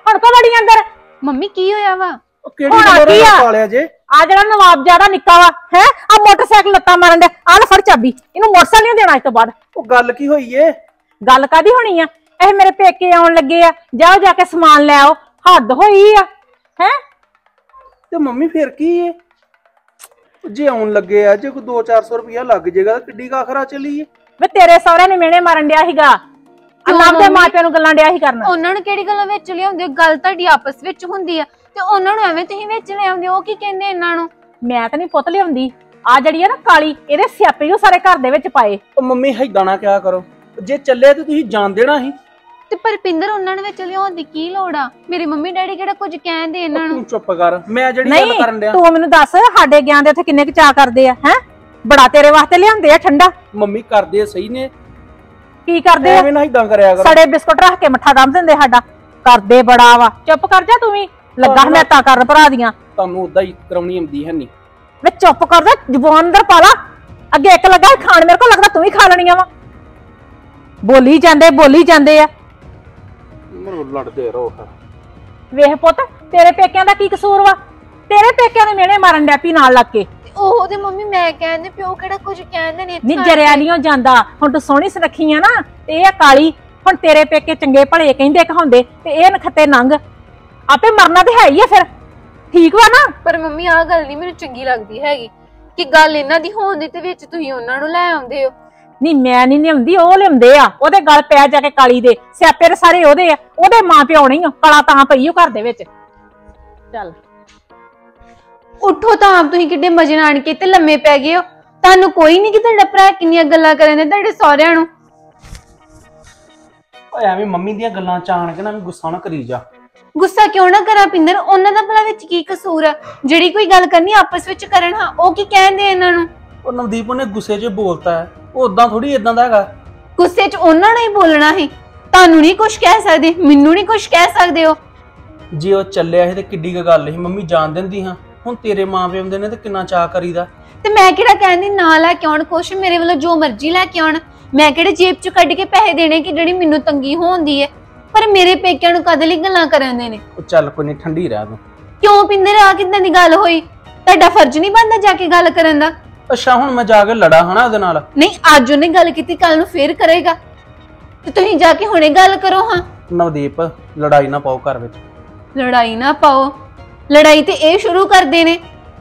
ਹੁਣ ਕੋ ਵੜੀ ਅੰਦਰ? ਮੰਮੀ ਕੀ ਹੋਇਆ ਵਾ? ਉਹ ਕਿਹੜੀ ਹੁਣ ਗੱਲੋਂ ਕੀ ਆ? ਰੌਲਾ ਪਾ ਲਿਆ ਜੇ? ਆ ਜਿਹੜਾ ਨਵਾਬ ਜਿਆਦਾ ਨਿੱਕਾ ਵਾ ਹੈ ਆ ਮੋਟਰਸਾਈਕਲ ਲੱਤਾਂ ਮਾਰਨ ਦੇ ਆ ਲੈ ਫੜ ਚਾਬੀ, ਇਹਨੂੰ ਮੋਟਰਸਾਈਕਲ ਨਹੀਂ ਦੇਣਾ ਇਸ ਤੋਂ ਬਾਅਦ। ਉਹ ਗੱਲ ਕੀ ਹੋਈ ਏ? ਗੱਲ ਕਾਦੀ ਹੋਣੀ ਆ? ਇਹ ਮੇਰੇ ਪੇਕੇ ਆਉਣ ਲੱਗੇ ਆ, ਜਾਓ ਜਾ ਕੇ ਸਮਾਨ ਲੈ ਆਓ। ਹੱਦ ਹੋਈ ਆ ਹੈ। ਤੇ ਮੰਮੀ ਫਿਰ ਕੀ ਏ? ਜੇ ਆਉਣ ਲੱਗੇ ਆ, ਜੇ ਕੋਈ ਦੋ ਚਾਰ ਸੌ ਰੁਪਇਆ ਲੱਗ ਜਾਏਗਾ ਤਾਂ ਕਿੱਡੀ ਕਾਖਰਾ ਚਲੀ ਏ? ਵੇ ਤੇਰੇ ਸਹੁਰੇ ਨੇ ਮਿਹਣੇ ਮਾਰਨ ਡਿਆ ਸੀਗਾ, ਨਾਮ ਦੇ ਮਾਪਿਆਂ ਨੂੰ ਗੱਲਾਂ ਡਿਆ ਸੀ ਕਰਨ। ਉਹਨਾਂ ਨੂੰ ਕਿਹੜੀ ਗੱਲਾਂ ਵਿੱਚ ਲਿਆਉਂਦੇ ਹੋ? ਗੱਲ ਤੁਹਾਡੀ ਆਪਸ ਵਿੱਚ ਹੁੰਦੀ ਆ ਤੇ ਉਹਨਾਂ ਨੂੰ ਐਵੇਂ ਤੁਸੀਂ ਵਿੱਚ ਲਿਆਉਂਦੇ ਹੋ। ਕੀ ਕਹਿੰਦੇ ਇਹਨਾਂ ਨੂੰ? ਮੈਂ ਤਾਂ ਨਹੀਂ ਪੁੱਤ ਲਿਆਉਂਦੀ, ਆ ਜਿਹੜੀ ਆ ਨਾ ਕਾਲੀ, ਇਹਦੇ ਸਿਆਪੇ ਉਹ ਸਾਰੇ ਘਰ ਦੇ ਵਿੱਚ ਪਾਏ। ਉਹ ਮੰਮੀ ਏਦਾਂ ਨਾ ਕਿਆ ਕਰੋ, ਜੇ ਚੱਲੇ ਤੇ ਤੁਸੀਂ ਜਾਣ ਦੇਣਾ ਸੀ। ਤੇ ਪਰਪਿੰਦਰ ਉਹਨਾਂ ਨੂੰ ਵਿੱਚ ਲਿਆਉਣ ਦੀ ਕੀ ਲੋੜ ਆ? ਮੇਰੇ ਮੰਮੀ ਡੈਡੀ ਕਿਹੜਾ ਕੁਝ ਕਹਿੰਦੇ ਇਹਨਾਂ ਨੂੰ? ਤੂੰ ਚੁੱਪ ਕਰ, ਮੈਂ ਜਿਹੜੀ ਗੱਲ ਨਹੀਂ ਕਰਨ ਡਿਆ। ਤੂੰ ਮੈਨੂੰ ਦੱਸ, ਸਾਡੇ ਗਿਆਨ ਦੇ ਉੱਥੇ ਕਿੰਨੇ ਕੁ ਚਾਅ ਕਰਦੇ ਆ ਹੈ? ਬੜਾ ਤੇਰੇ ਵਾਸਤੇ ਲਿਆਂਦੇ ਆ ਠੰਡਾ। ਮੰਮੀ ਕਰਦੇ ਸਹੀ ਨੇ, ਕੀ ਕਰਦੇ ਆ? ਐਵੇਂ ਨਾ ਏਦਾਂ ਕਰਿਆ ਕਰੋ। ਸੜੇ ਬਿਸਕੁਟ ਰੱਖ ਕੇ ਮੱਠਾ ਦਮ ਦਿੰਦੇ ਸਾਡਾ। ਕਰਦੇ ਬੜਾ ਵਾ। ਚੁੱਪ ਕਰ ਜਾ ਤੂੰ ਵੀ, ਲੱਗਾ ਹਮੈਤਾਂ ਕਰਨ ਭਰਾ ਦੀਆਂ। ਤੁਹਾਨੂੰ ਉਦਾਂ ਹੀ ਕਰਾਉਣੀ ਆਉਂਦੀ ਹੈ ਨਹੀਂ। ਵੇ ਚੁੱਪ ਕਰ ਜਾ, ਜ਼ੁਬਾਨ ਅੰਦਰ ਪਾ ਲਾ। ਅੱਗੇ ਇੱਕ ਲੱਗਾ ਖਾਣ, ਮੇਰੇ ਕੋਲ ਲੱਗਦਾ ਤੂੰ ਵੀ ਖਾ ਲੈਣੀਆਂ ਵਾ। ਬੋਲੀ ਜਾਂਦੇ ਬੋਲੀ ਜਾਂਦੇ ਆ। ਮੈਨੂੰ ਲੜਦੇ ਰਹੋ ਫਿਰ। ਵੇਖ ਪੁੱਤ, ਤੇਰੇ ਪੇਕਿਆਂ ਦਾ ਕੀ ਕਸੂਰ ਵਾ? ਤੇਰੇ ਪੇਕਿਆਂ ਨੇ ਮਿਹਣੇ ਮਾਰਨ ਡੈਪੀ ਨਾਲ ਲੱਗ ਕੇ। ਉਹ ਤੇ ਮੰਮੀ ਮੈਂ ਕਹਿੰਦੇ ਪਿਓ ਕਿਹੜਾ ਕੁਝ ਕਹਿੰਦੇ ਨੇ। ਨੀ ਜਰਿਆ ਨਹੀਂ ਜਾਂਦਾ। ਹੁਣ ਤੂੰ ਸੋਹਣੀ ਸੁਨੱਖੀ ਆ ਨਾ, ਤੇ ਇਹ ਆ ਕਾਲੀ। ਹੁਣ ਤੇਰੇ ਪੇਕੇ ਚੰਗੇ ਭਲੇ ਕਹਿੰਦੇ ਕਹਾਉਂਦੇ, ਤੇ ਇਹ ਨਖੱਤੇ ਨੰਗ। ਆਪੇ ਮਰਨਾ ਤੇ ਹੈ ਹੀ ਆ ਫਿਰ। ਠੀਕ ਵਾ ਨਾ? ਪਰ ਮੰਮੀ ਆਹ ਗੱਲ ਨਹੀਂ ਮੈਨੂੰ ਚੰਗੀ ਲੱਗਦੀ ਹੈਗੀ ਕਿ ਗੱਲ ਇਹਨਾਂ ਦੀ ਹੋਣ ਦੀ ਤੇ ਵਿੱਚ ਤੁਸੀਂ ਉਹਨਾਂ ਨੂੰ ਲੈ ਆਉਂਦੇ ਹੋ। ਨਹੀਂ ਮੈਂ ਨਹੀਂ ਲਿਆਉਂਦੀ, ਉਹ ਲਿਆਉਂਦੇ ਆ। ਉਹਦੇ ਗਲ ਪੈ ਜਾ ਕੇ ਕਾਲੀ ਦੇ ਸਿਆਪੇ ਸਾਰੇ ਉਹਦੇ ਆ। ਉਹਦੇ ਮਾਂ ਪਿਓ ਨਹੀਂ ਆ, ਕਲਾ ਤਾਂ ਪਈ ਉਹ ਘਰ ਦੇ ਵਿੱਚ। ਚੱਲ ਉੱਠੋ ਤਾਂ ਆਪ, ਤੁਸੀਂ ਕਿੱਡੇ ਮਜੇ ਨਾਲ ਆਣ ਕੇ ਤੇ ਲੰਮੇ ਪੈ ਗਏ ਹੋ। ਤੁਹਾਨੂੰ ਕੋਈ ਨਹੀਂ ਕਿ ਤੁਹਾਡਾ ਭਰਾ ਕਿੰਨੀਆਂ ਗੱਲਾਂ ਕਰਨ ਦੇ ਤੁਹਾਡੇ ਸਹੁਰਿਆਂ ਨੂੰ। ਓਏ ਐਵੇਂ ਮੰਮੀ ਦੀਆਂ ਗੱਲਾਂ ਚਾਣ ਕੇ ਨਾ ਗੁੱਸਾ ਨਾ ਕਰੀ ਜਾ। ਗੁੱਸਾ ਕਿਉਂ ਨਾ ਕਰਾਂ ਪਿੰਦਰ? ਉਹਨਾਂ ਦਾ ਭਲਾ ਵਿੱਚ ਕੀ ਕਸੂਰ ਆ? ਜਿਹੜੀ ਕੋਈ ਗੱਲ ਕਰਨੀ ਆਪਸ ਵਿੱਚ ਕਰਨ। ਹਾਂ, ਉਹ ਕੀ ਕਹਿੰਦੇ ਇਹਨਾਂ ਨੂੰ? ਉਹ ਨਵਦੀਪ ਉਹਨੇ ਗੁੱਸੇ 'ਚ ਬੋਲਤਾ ਹੈ, ਉਹ ਉਦਾਂ ਥੋੜੀ ਇਦਾਂ ਦਾ ਹੈਗਾ। ਗੁੱਸੇ 'ਚ ਉਹਨਾਂ ਨੇ ਹੀ ਬੋਲਣਾ ਸੀ। ਤੁਹਾਨੂੰ ਨਹੀਂ ਕੁਝ ਕਹਿ ਸਕਦੇ, ਮੈਨੂੰ ਨਹੀਂ ਕੁਝ ਕਹਿ ਸਕਦੇ ਹੋ। ਜੇ ਉਹ ਚੱਲਿਆ ਸੀ ਤੇ ਕਿੱਡੀ ਕੁ ਗੱਲ ਸੀ, ਮੰਮੀ ਜਾਣ ਦਿੰਦੀ ਹਾਂ। ਹੁਣ ਤੇਰੇ ਮਾਂ ਪਿਓ ਹੁੰਦੇ ਨੇ ਤੇ ਕਿੰਨਾ ਚਾਅ ਕਰੀਦਾ। ਤੇ ਮੈਂ ਕਿਹੜਾ ਕਹਿੰਦੀ ਨਾ ਲੈ ਕੇ ਆਉਣ ਕੁਛ, ਮੇਰੇ ਵੱਲੋਂ ਜੋ ਮਰਜ਼ੀ ਲੈ ਕੇ ਆਉਣ। ਮੈਂ ਕਿਹੜੇ ਜੇਬ 'ਚ ਕੱਢ ਕੇ ਪੈਸੇ ਦੇਣੇ ਕਿ ਜਿਹੜੀ ਮੈਨੂੰ ਤੰਗੀ ਹੋਉਂਦੀ ਹੈ। ਪਰ ਮੇਰੇ ਪੇਕਿਆਂ ਨੂੰ ਕਦੇ ਲਈ ਗੱਲਾਂ ਕਰਦੇ ਨੇ। ਉਹ ਚੱਲ ਕੋਈ ਨਹੀਂ, ਠੰਡੀ ਰਹਿ ਤੂੰ। ਕਿਉਂ ਪਿੰਦਰ, ਆ ਕਿੱਦਾਂ ਦੀ ਗੱਲ ਹੋਈ? ਤੁਹਾਡਾ ਫਰਜ਼ ਨਹੀਂ ਬਣਦਾ ਜਾ ਕੇ ਗੱਲ ਕਰਨ ਦਾ? ਅੱਛਾ ਹੁਣ ਮੈਂ ਜਾ ਕੇ ਲੜਾ ਹਨਾ ਉਹਦੇ ਨਾਲ? ਨਹੀਂ, ਅੱਜ ਉਹਨੇ ਗੱਲ ਕੀਤੀ, ਕੱਲ ਨੂੰ ਫੇਰ ਕਰੇਗਾ। ਤੇ ਤੁਸੀਂ ਜਾ ਕੇ ਹੁਣੇ ਗੱਲ ਕਰੋ। ਹਾਂ ਨਵਦੀਪ, ਲੜਾਈ ਨਾ ਪਾਓ ਘਰ ਵਿੱਚ। ਲੜਾਈ ਨਾ ਪਾਓ? ਲੜਾਈ ਤੇ ਇਹ ਸ਼ੁਰੂ ਕਰਦੇ ਨੇ।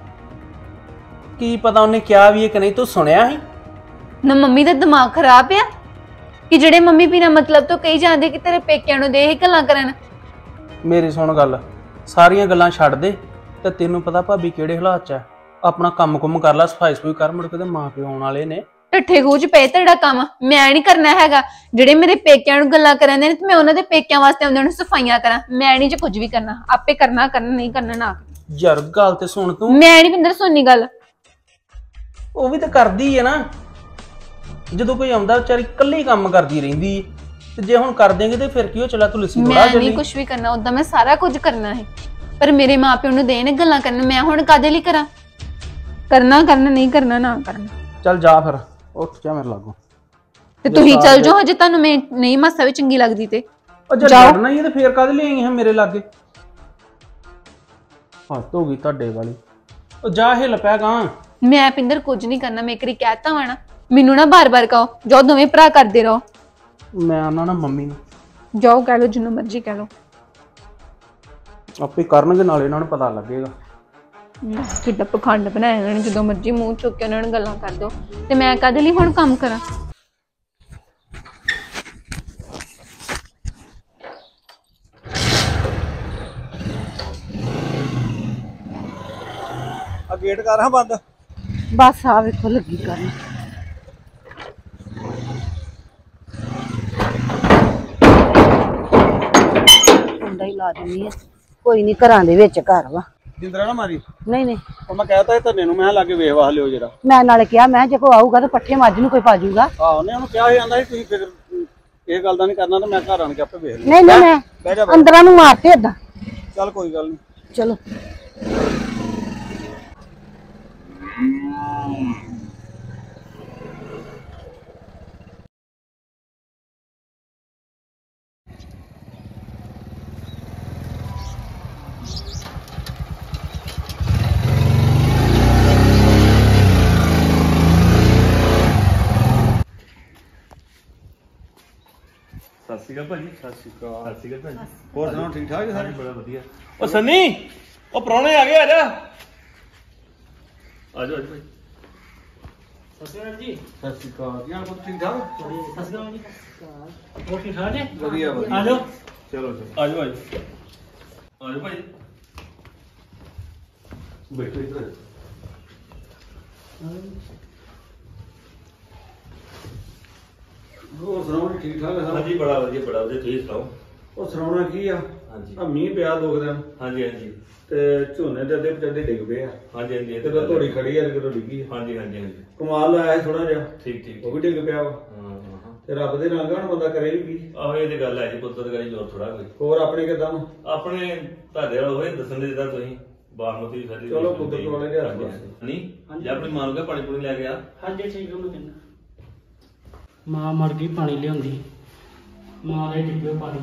ਕੀ ਪਤਾ ਉਹਨੇ ਕਿਹਾ ਵੀ ਹੈ ਕਿ ਨਹੀਂ, ਤੂੰ ਸੁਣਿਆ ਸੀ? ਨਾ ਮੰਮੀ ਦਾ ਦਿਮਾਗ ਖਰਾਬ ਆ ਕਿ ਜਿਹੜੇ ਮੰਮੀ ਬਿਨਾਂ ਮਤਲਬ ਤੋਂ ਕਹੀ ਜਾਂਦੇ ਕਿ ਤੇਰੇ ਪੇਕਿਆਂ ਨੂੰ ਦੇ ਇਹ ਗੱਲਾਂ ਕਰਨ। ਮੇਰੀ ਸੁਣ ਗੱਲ, ਸਾਰੀਆਂ ਗੱਲਾਂ ਛੱਡ ਦੇ ਤੇ ਤੈਨੂੰ ਪਤਾ ਭਾਬੀ ਕਿਹੜੇ ਹਾਲਾਤ 'ਚ ਆ। ਆਪਣਾ ਕੰਮ ਕੁੰਮ ਕਰ ਲੈ, ਸਫਾਈ ਸਫੂਈ ਕਰ, ਮੁੜ ਕੇ ਤੇ ਮਾਂ ਪਿਓ ਆਉਣ ਵਾਲੇ ਨੇ। ਢੱਠੇ ਖੂਚ ਪਏ ਤੁਹਾਡਾ ਕੰਮ, ਮੈਂ ਨਹੀਂ ਕਰਨਾ ਹੈਗਾ। ਜਿਹੜੇ ਮੇਰੇ ਪੇਕਿਆਂ ਨੂੰ ਗੱਲਾਂ ਕਰਾਂਦੇ ਨੇ ਤੇ ਮੈਂ ਉਹਨਾਂ ਦੇ ਪੇਕਿਆਂ ਵਾਸਤੇ ਉਹਨਾਂ ਨੂੰ ਸਫਾਈਆਂ ਕਰਾਂ। ਮੈਂ ਨਹੀਂ ਜੇ ਕੁਝ ਵੀ ਕਰਨਾ, ਆਪੇ ਕਰਨਾ ਕਰਨਾ ਨਹੀਂ ਕਰਨਾ ਨਾ। ਯਾਰ ਗੱਲ ਤੇ ਸੁਣ ਤੂੰ। ਮੈਂ ਨਹੀਂ ਪਿੰਦਰ ਸੁਣਨੀ ਗੱਲ। ਉਹ ਵੀ ਤਾਂ ਕਰਦੀ ਹੈ ਨਾ, ਜਦੋਂ ਕੋਈ ਆਉਂਦਾ ਵਿਚਾਰੀ ਇਕੱਲੀ ਕੰਮ ਕਰਦੀ ਰਹਿੰਦੀ ਤੇ ਜੇ ਹੁਣ ਕਰ ਦੇਂਗੇ ਤੇ ਫਿਰ ਕੀ ਹੋ ਚਲਾ ਤੂੰ ਲੱਸੀ ਥੋੜਾ ਮੈਂ ਜਲੀ। ਨਹੀਂ ਕੁਝ ਵੀ ਕਰਨਾ, ਉਦਾਂ ਮੈਂ ਸਾਰਾ ਕੁਝ ਕਰਨਾ ਹੈ। ਪਰ ਮੇਰੇ ਮਾਪਿਆਂ ਨੂੰ ਦੇਣ ਗੱਲਾਂ ਕਰਨ, ਮੈਂ ਹੁਣ ਕਾਦੇ ਲਈ ਕਰਾਂ? ਕਰਨਾ ਕਰਨਾ ਨਹੀਂ ਕਰਨਾ ਨਾ ਕਰਨਾ। ਚੱਲ ਜਾ ਫਿਰ, ਉੱਠ ਜਾ ਮੇਰੇ ਲਾਗੋਂ। ਤੇ ਤੁਸੀਂ ਚੱਲ ਜਾਓ, ਹਜੇ ਤੁਹਾਨੂੰ ਮੈਂ ਨਹੀਂ ਮਾਸਾ ਵੀ ਚੰਗੀ ਲੱਗਦੀ ਤੇ ਉਹ ਜੇ ਲੜਨਾ ਹੀ ਹੈ ਤੇ ਫੇਰ ਕਾਦੇ ਲਈ ਆਈ ਹੈ ਮੇਰੇ ਲਾਗੇ? ਹੱਥ ਹੋ ਗਈ ਤੁਹਾਡੇ ਵਾਲੀ। ਉਹ ਜਾ ਹਿੱਲ ਪੈ ਗਾ। ਮੈਂ ਪਿੰਦਰ ਕੁਝ ਨਹੀਂ ਕਰਨਾ, ਮੈਂ ਇੱਕ ਵਾਰੀ ਕਹਿਤਾ ਵਾ ਨਾ, ਮੈਨੂੰ ਨਾ ਬਾਰ-ਬਾਰ ਕਹੋ। ਜਾਓ ਦੋਵੇਂ ਭਰਾ ਕਰਦੇ ਰਹੋ। ਮੈਂ ਉਹਨਾਂ ਨਾਲ ਮੰਮੀ ਨੂੰ ਜਾਓ ਕਹਿ ਲਓ, ਜਿੰਨੂੰ ਮਰਜ਼ੀ ਕਹਿ ਲਓ। ਆਪੇ ਕਰਨਗੇ, ਨਾਲ ਇਹਨਾਂ ਨੂੰ ਪਤਾ ਲੱਗੇਗਾ। ਕਿੱਡਾ ਪਖੰਡ ਬਣਾਇਆ ਇਹਨਾਂ ਨੇ, ਜਦੋਂ ਮਰਜ਼ੀ ਮੂੰਹ ਚੁੱਕ ਕੇ ਉਹਨਾਂ ਨੂੰ ਗੱਲਾਂ ਕਰ ਦੋ। ਤੇ ਮੈਂ ਕਾਹਦੇ ਲਈ ਹੁਣ ਕੰਮ ਕਰਾਂ? ਆ ਗੇਟ ਕਰ ਹਾਂ ਬੰਦ। ਬਸ ਆ ਵੇਖੋ ਲੱਗੀ ਕਰਨ। ਕੁੰਡਾ ਹੀ ਲਾ ਦਿੰਦੀ ਆ, ਕੋਈ ਨਹੀਂ ਘਰਾਂ ਦੇ ਵਿੱਚ ਘਰ ਵਾ। ਜਿੰਦਰਾ ਨਾ ਮਾਰੀ। ਨਹੀਂ ਨਹੀਂ, ਉਹ ਮੈਂ ਕਹਿਤਾ ਧੰਨੇ ਨੂੰ, ਮੈਂ ਲਾਗੇ ਵੇਖ ਵਾਹ ਲਿਓ ਜਰਾ। ਮੈਂ ਨਾਲੇ ਕਿਹਾ ਮੈਂ ਜੇ ਕੋਈ ਆਊਗਾ ਤਾਂ ਪੱਠੇ ਮੱਝ ਨੂੰ ਕੋਈ ਪਾ ਜੂਗਾ। ਆਹ ਉਹਨੇ ਉਹਨੂੰ ਕਿਹਾ ਸੀ, ਆਂਦਾ ਸੀ ਤੁਸੀਂ ਫਿਰ ਇਹ ਗੱਲ ਦਾ ਨਹੀਂ ਕਰਨਾ ਤੇ ਮੈਂ ਘਰ ਆਣ ਕੇ ਆਪੇ ਵੇਖ ਲਿਆ। ਨਹੀਂ ਨਹੀਂ, ਮੈਂ ਬਹਿ ਜਾ ਅੰਦਰਾਂ ਨੂੰ ਮਾਰਤੇ ਏਦਾਂ। ਚੱਲ ਕੋਈ ਗੱਲ ਨਹੀਂ, ਚਲੋ ਸ਼੍ਰੀ ਅਕਾਲ ਭਾਜੀ। ਸਤਿ ਸ਼੍ਰੀ ਅਕਾਲ। ਸਤਿ ਸ਼੍ਰੀ ਅਕਾਲ ਭਾਜੀ। ਹੋਰ ਸੁਣਾਓ ਠੀਕ ਠਾਕ ਜੀ ਸਾਰੇ? ਬੜਾ ਵਧੀਆ। ਉਹ ਸੰਨੀ ਉਹ ਪ੍ਰਾਹੁਣੇ ਆ ਗਏ, ਆ ਜਾ। ਆ ਜਾਓ ਭਾਈ। ਸਤਿ ਸ਼੍ਰੀ ਅਕਾਲ ਜੀ। ਸਤਿ ਸ਼੍ਰੀ ਅਕਾਲ। ਕੀ ਹਾਲ ਪੁੱਤ, ਠੀਕ ਠਾਕ? ਸਤਿ ਸ਼੍ਰੀ ਅਕਾਲ ਜੀ। ਹੋਰ ਠੀਕ ਠਾਕ ਜੀ? ਵਧੀਆ ਵਧੀਆ। ਆ ਜਾਓ। ਚਲੋ ਚਲੋ ਆ ਜਾਓ ਆ ਜਾਓ। ਆ ਜਾਓ ਭਾਈ। ਬੈਠੋ ਇੱਧਰ। ਹੋਰ ਸੁਣਾਓ ਜੀ, ਠੀਕ ਠਾਕ ਹੈ ਸਾਰੇ? ਹਾਂਜੀ ਬੜਾ ਵਧੀਆ ਬੜਾ ਵਧੀਆ, ਤੁਸੀਂ ਸੁਣਾਓ। ਉਹ ਸੁਣਾਉਣਾ ਕੀ ਆ, ਹਾਂਜੀ ਆ ਮੀਂਹ ਪਿਆ ਦੋ ਕੁ ਦਿਨ ਹਾਂਜੀ ਹਾਂਜੀ ਤੇ ਝੋਨੇ ਦੇ ਅੱਧੇ ਪਚੱਧੇ ਡਿੱਗ ਪਏ ਆ। ਹਾਂਜੀ ਹਾਂਜੀ। ਤੇ ਤਾਂ ਧੋੜੀ ਖੜੀ ਆ, ਕਿਦੋਂ ਡਿੱਗੀ ਆ। ਹਾਂਜੀ ਹਾਂਜੀ ਹਾਂਜੀ। ਕਮਾਲ ਲਾਇਆ ਥੋੜਾ ਜਿਹਾ, ਠੀਕ ਠੀਕ। ਉਹ ਵੀ ਡਿੱਗ ਪਿਆ ਵਾ। ਹਾਂ ਹਾਂ ਹਾਂ। ਤੇ ਰੱਬ ਦੇ ਰੰਗ ਹੁਣ ਬੰਦਾ ਕਰੇ ਵੀ ਕੀ। ਆਹੋ ਇਹ ਤੇ ਗੱਲ ਹੈ ਜੀ, ਪੁੱਤਰ ਕਰੀ ਜ਼ੋਰ ਥੋੜਾ ਕੋਈ। ਹੋਰ ਆਪਣੇ ਕਿਦਾਂ? ਆਪਣੇ ਤੁਹਾਡੇ ਵਾਲ ਹੋਏ ਦੱਸਣ ਦੇ ਜਿੱਦਾਂ ਤੁਸੀਂ ਬਾਸਮਤੀ ਸਾਡੀ ਚਲੋ ਕੁਦਰਤ ਵਾਲੇ ਦੇ ਹੱਥ ਹਾਂਜੀ, ਬਸ। ਹਾਂਜੀ। ਨਹੀਂ ਜੇ ਆਪਣੀ ਮਾਂ ਨੂੰ ਕਿਹਾ ਪਾਣੀ ਪੂਣੀ ਲੈ ਕੇ ਆ। ਹਾਂਜੀ ਠੀਕ ਹੈ। ਮੈਂ ਕਹਿੰਦਾ ਮਾਂ ਮਰ ਗਈ, ਪਾਣੀ ਲਿਆਉਂਦੀ। ਮਾਂ ਦੇ ਡਿੱਗੇ ਪਾਣੀ।